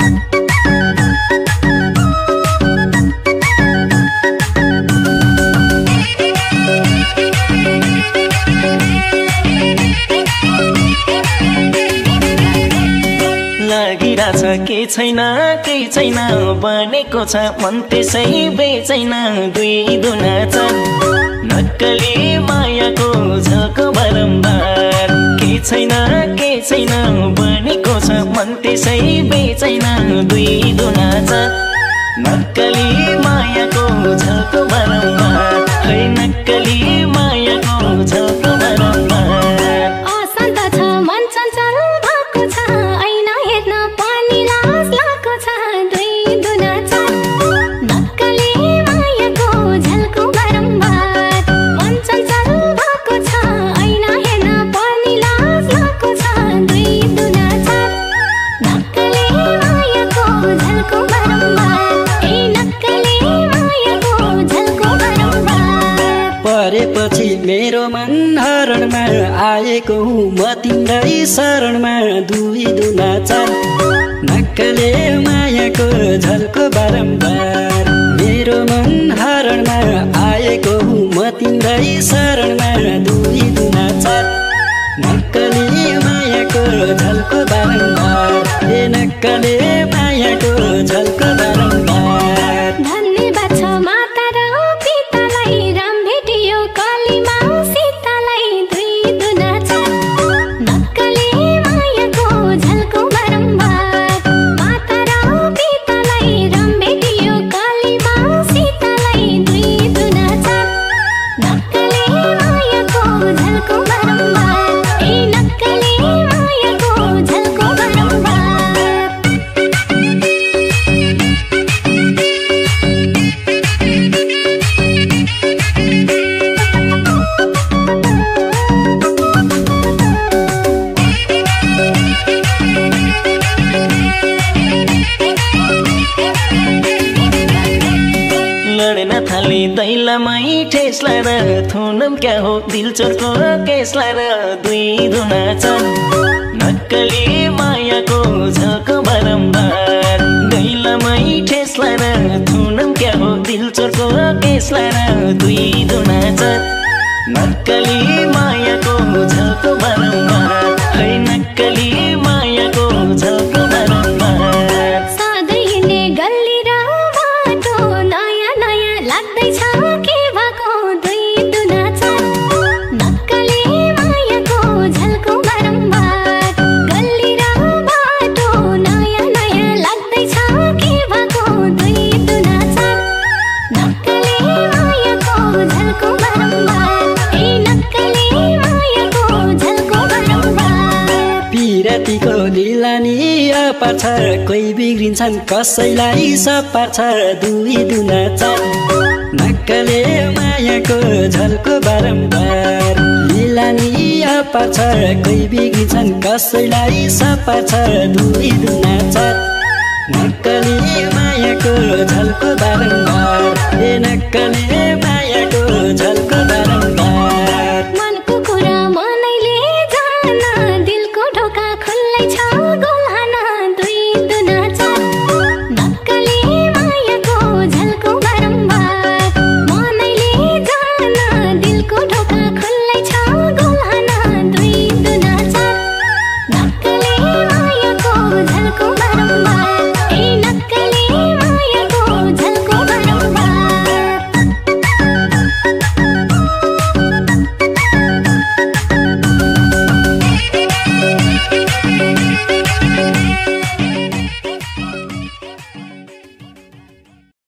लागिरहेछ के छैन केही छैन बनेको छ मन त्यसै बेचैन दुई दुना चार नक्कली मायाको झल्को बारम्बार के छैन के छैन बनेको छ मन त्यसै बेचैन दुई दुना चार नक्कली मायाको झल्को बारम्बार है नक्कली मायाको झल्को बारम्बार
अशान्त छ मन चञ्चल भएको छ ऐना हेर्न पनि लाज लागेको छ दुई दुना चार नक्कली मायाको झल्को बारम्बार मन चञ्चल भएको छ ऐना हेर्न पनि लाज लागेको छ दुई दुना चार नक्कली मायाको झल्को बारम्बार ए नक्कली मायाको झल्को बारम्बार
परेपछि मेरो मन हरणमा आएको हुँ म तिम्रै शरणमा दुई दुना चार नक्कले मायाको झल्को बारम्बार मेरो मन हरणमा आएको म तिम्रै शरणमा दुई दुना चार नक्कली मायाको झल्को बारम्बार ए नक्कले मायाको झल्को बारम्बार
धन्यवाद छ माता र पितालाई राम भेटियो कलीमा सीतालाई दुई दुना चार नक्कले मायाको झल्को बारम्बार माता र पितालाई राम भेटियो कलीमा सीतालाई दुई दुना चार नक्कले मायाको झल्को बारम्बार ए नक्कले मायाको झल्को बारम्बार
लड्न थाले दैलामै ठेसलाई र थुनम क्या हो दिल चोरको केसलाई र दुई दुना चार नक्कली मायाको झल्को बारम्बार दैलामै ठेसलाई र थुनम क्या हो दिल चोरको केसलाई र दुई दुना चार नक्कली मायाको झल्को बारम्बार है नक्कली मायाको झल्को बारम्बार
सधैँ हिँड्ने गल्ली र बाटो नयाँ नयाँ लाग्दैछ के भएको दुई दुना चार नक्कली मायाको झल्को बारम्बार गल्ली र बाटो नयाँ नयाँ लाग्दैछ के भएको दुई दुना चार नक्कली मायाको झल्को बारम्बार ए नक्कली मायाको झल्को बारम्बार
पिरातीको लीलानी अपार छ कोही बिग्रिन्छन् कसैलाई सपार छ दुई दुना चार नक्कले मायाको झल्को बारम्बार लीलानी अपार छ कोही बिग्रिन्छन् कसैलाई सपार छ दुई दुना चार नक्कले मायाको झल्को बारम्बार ए नक्कले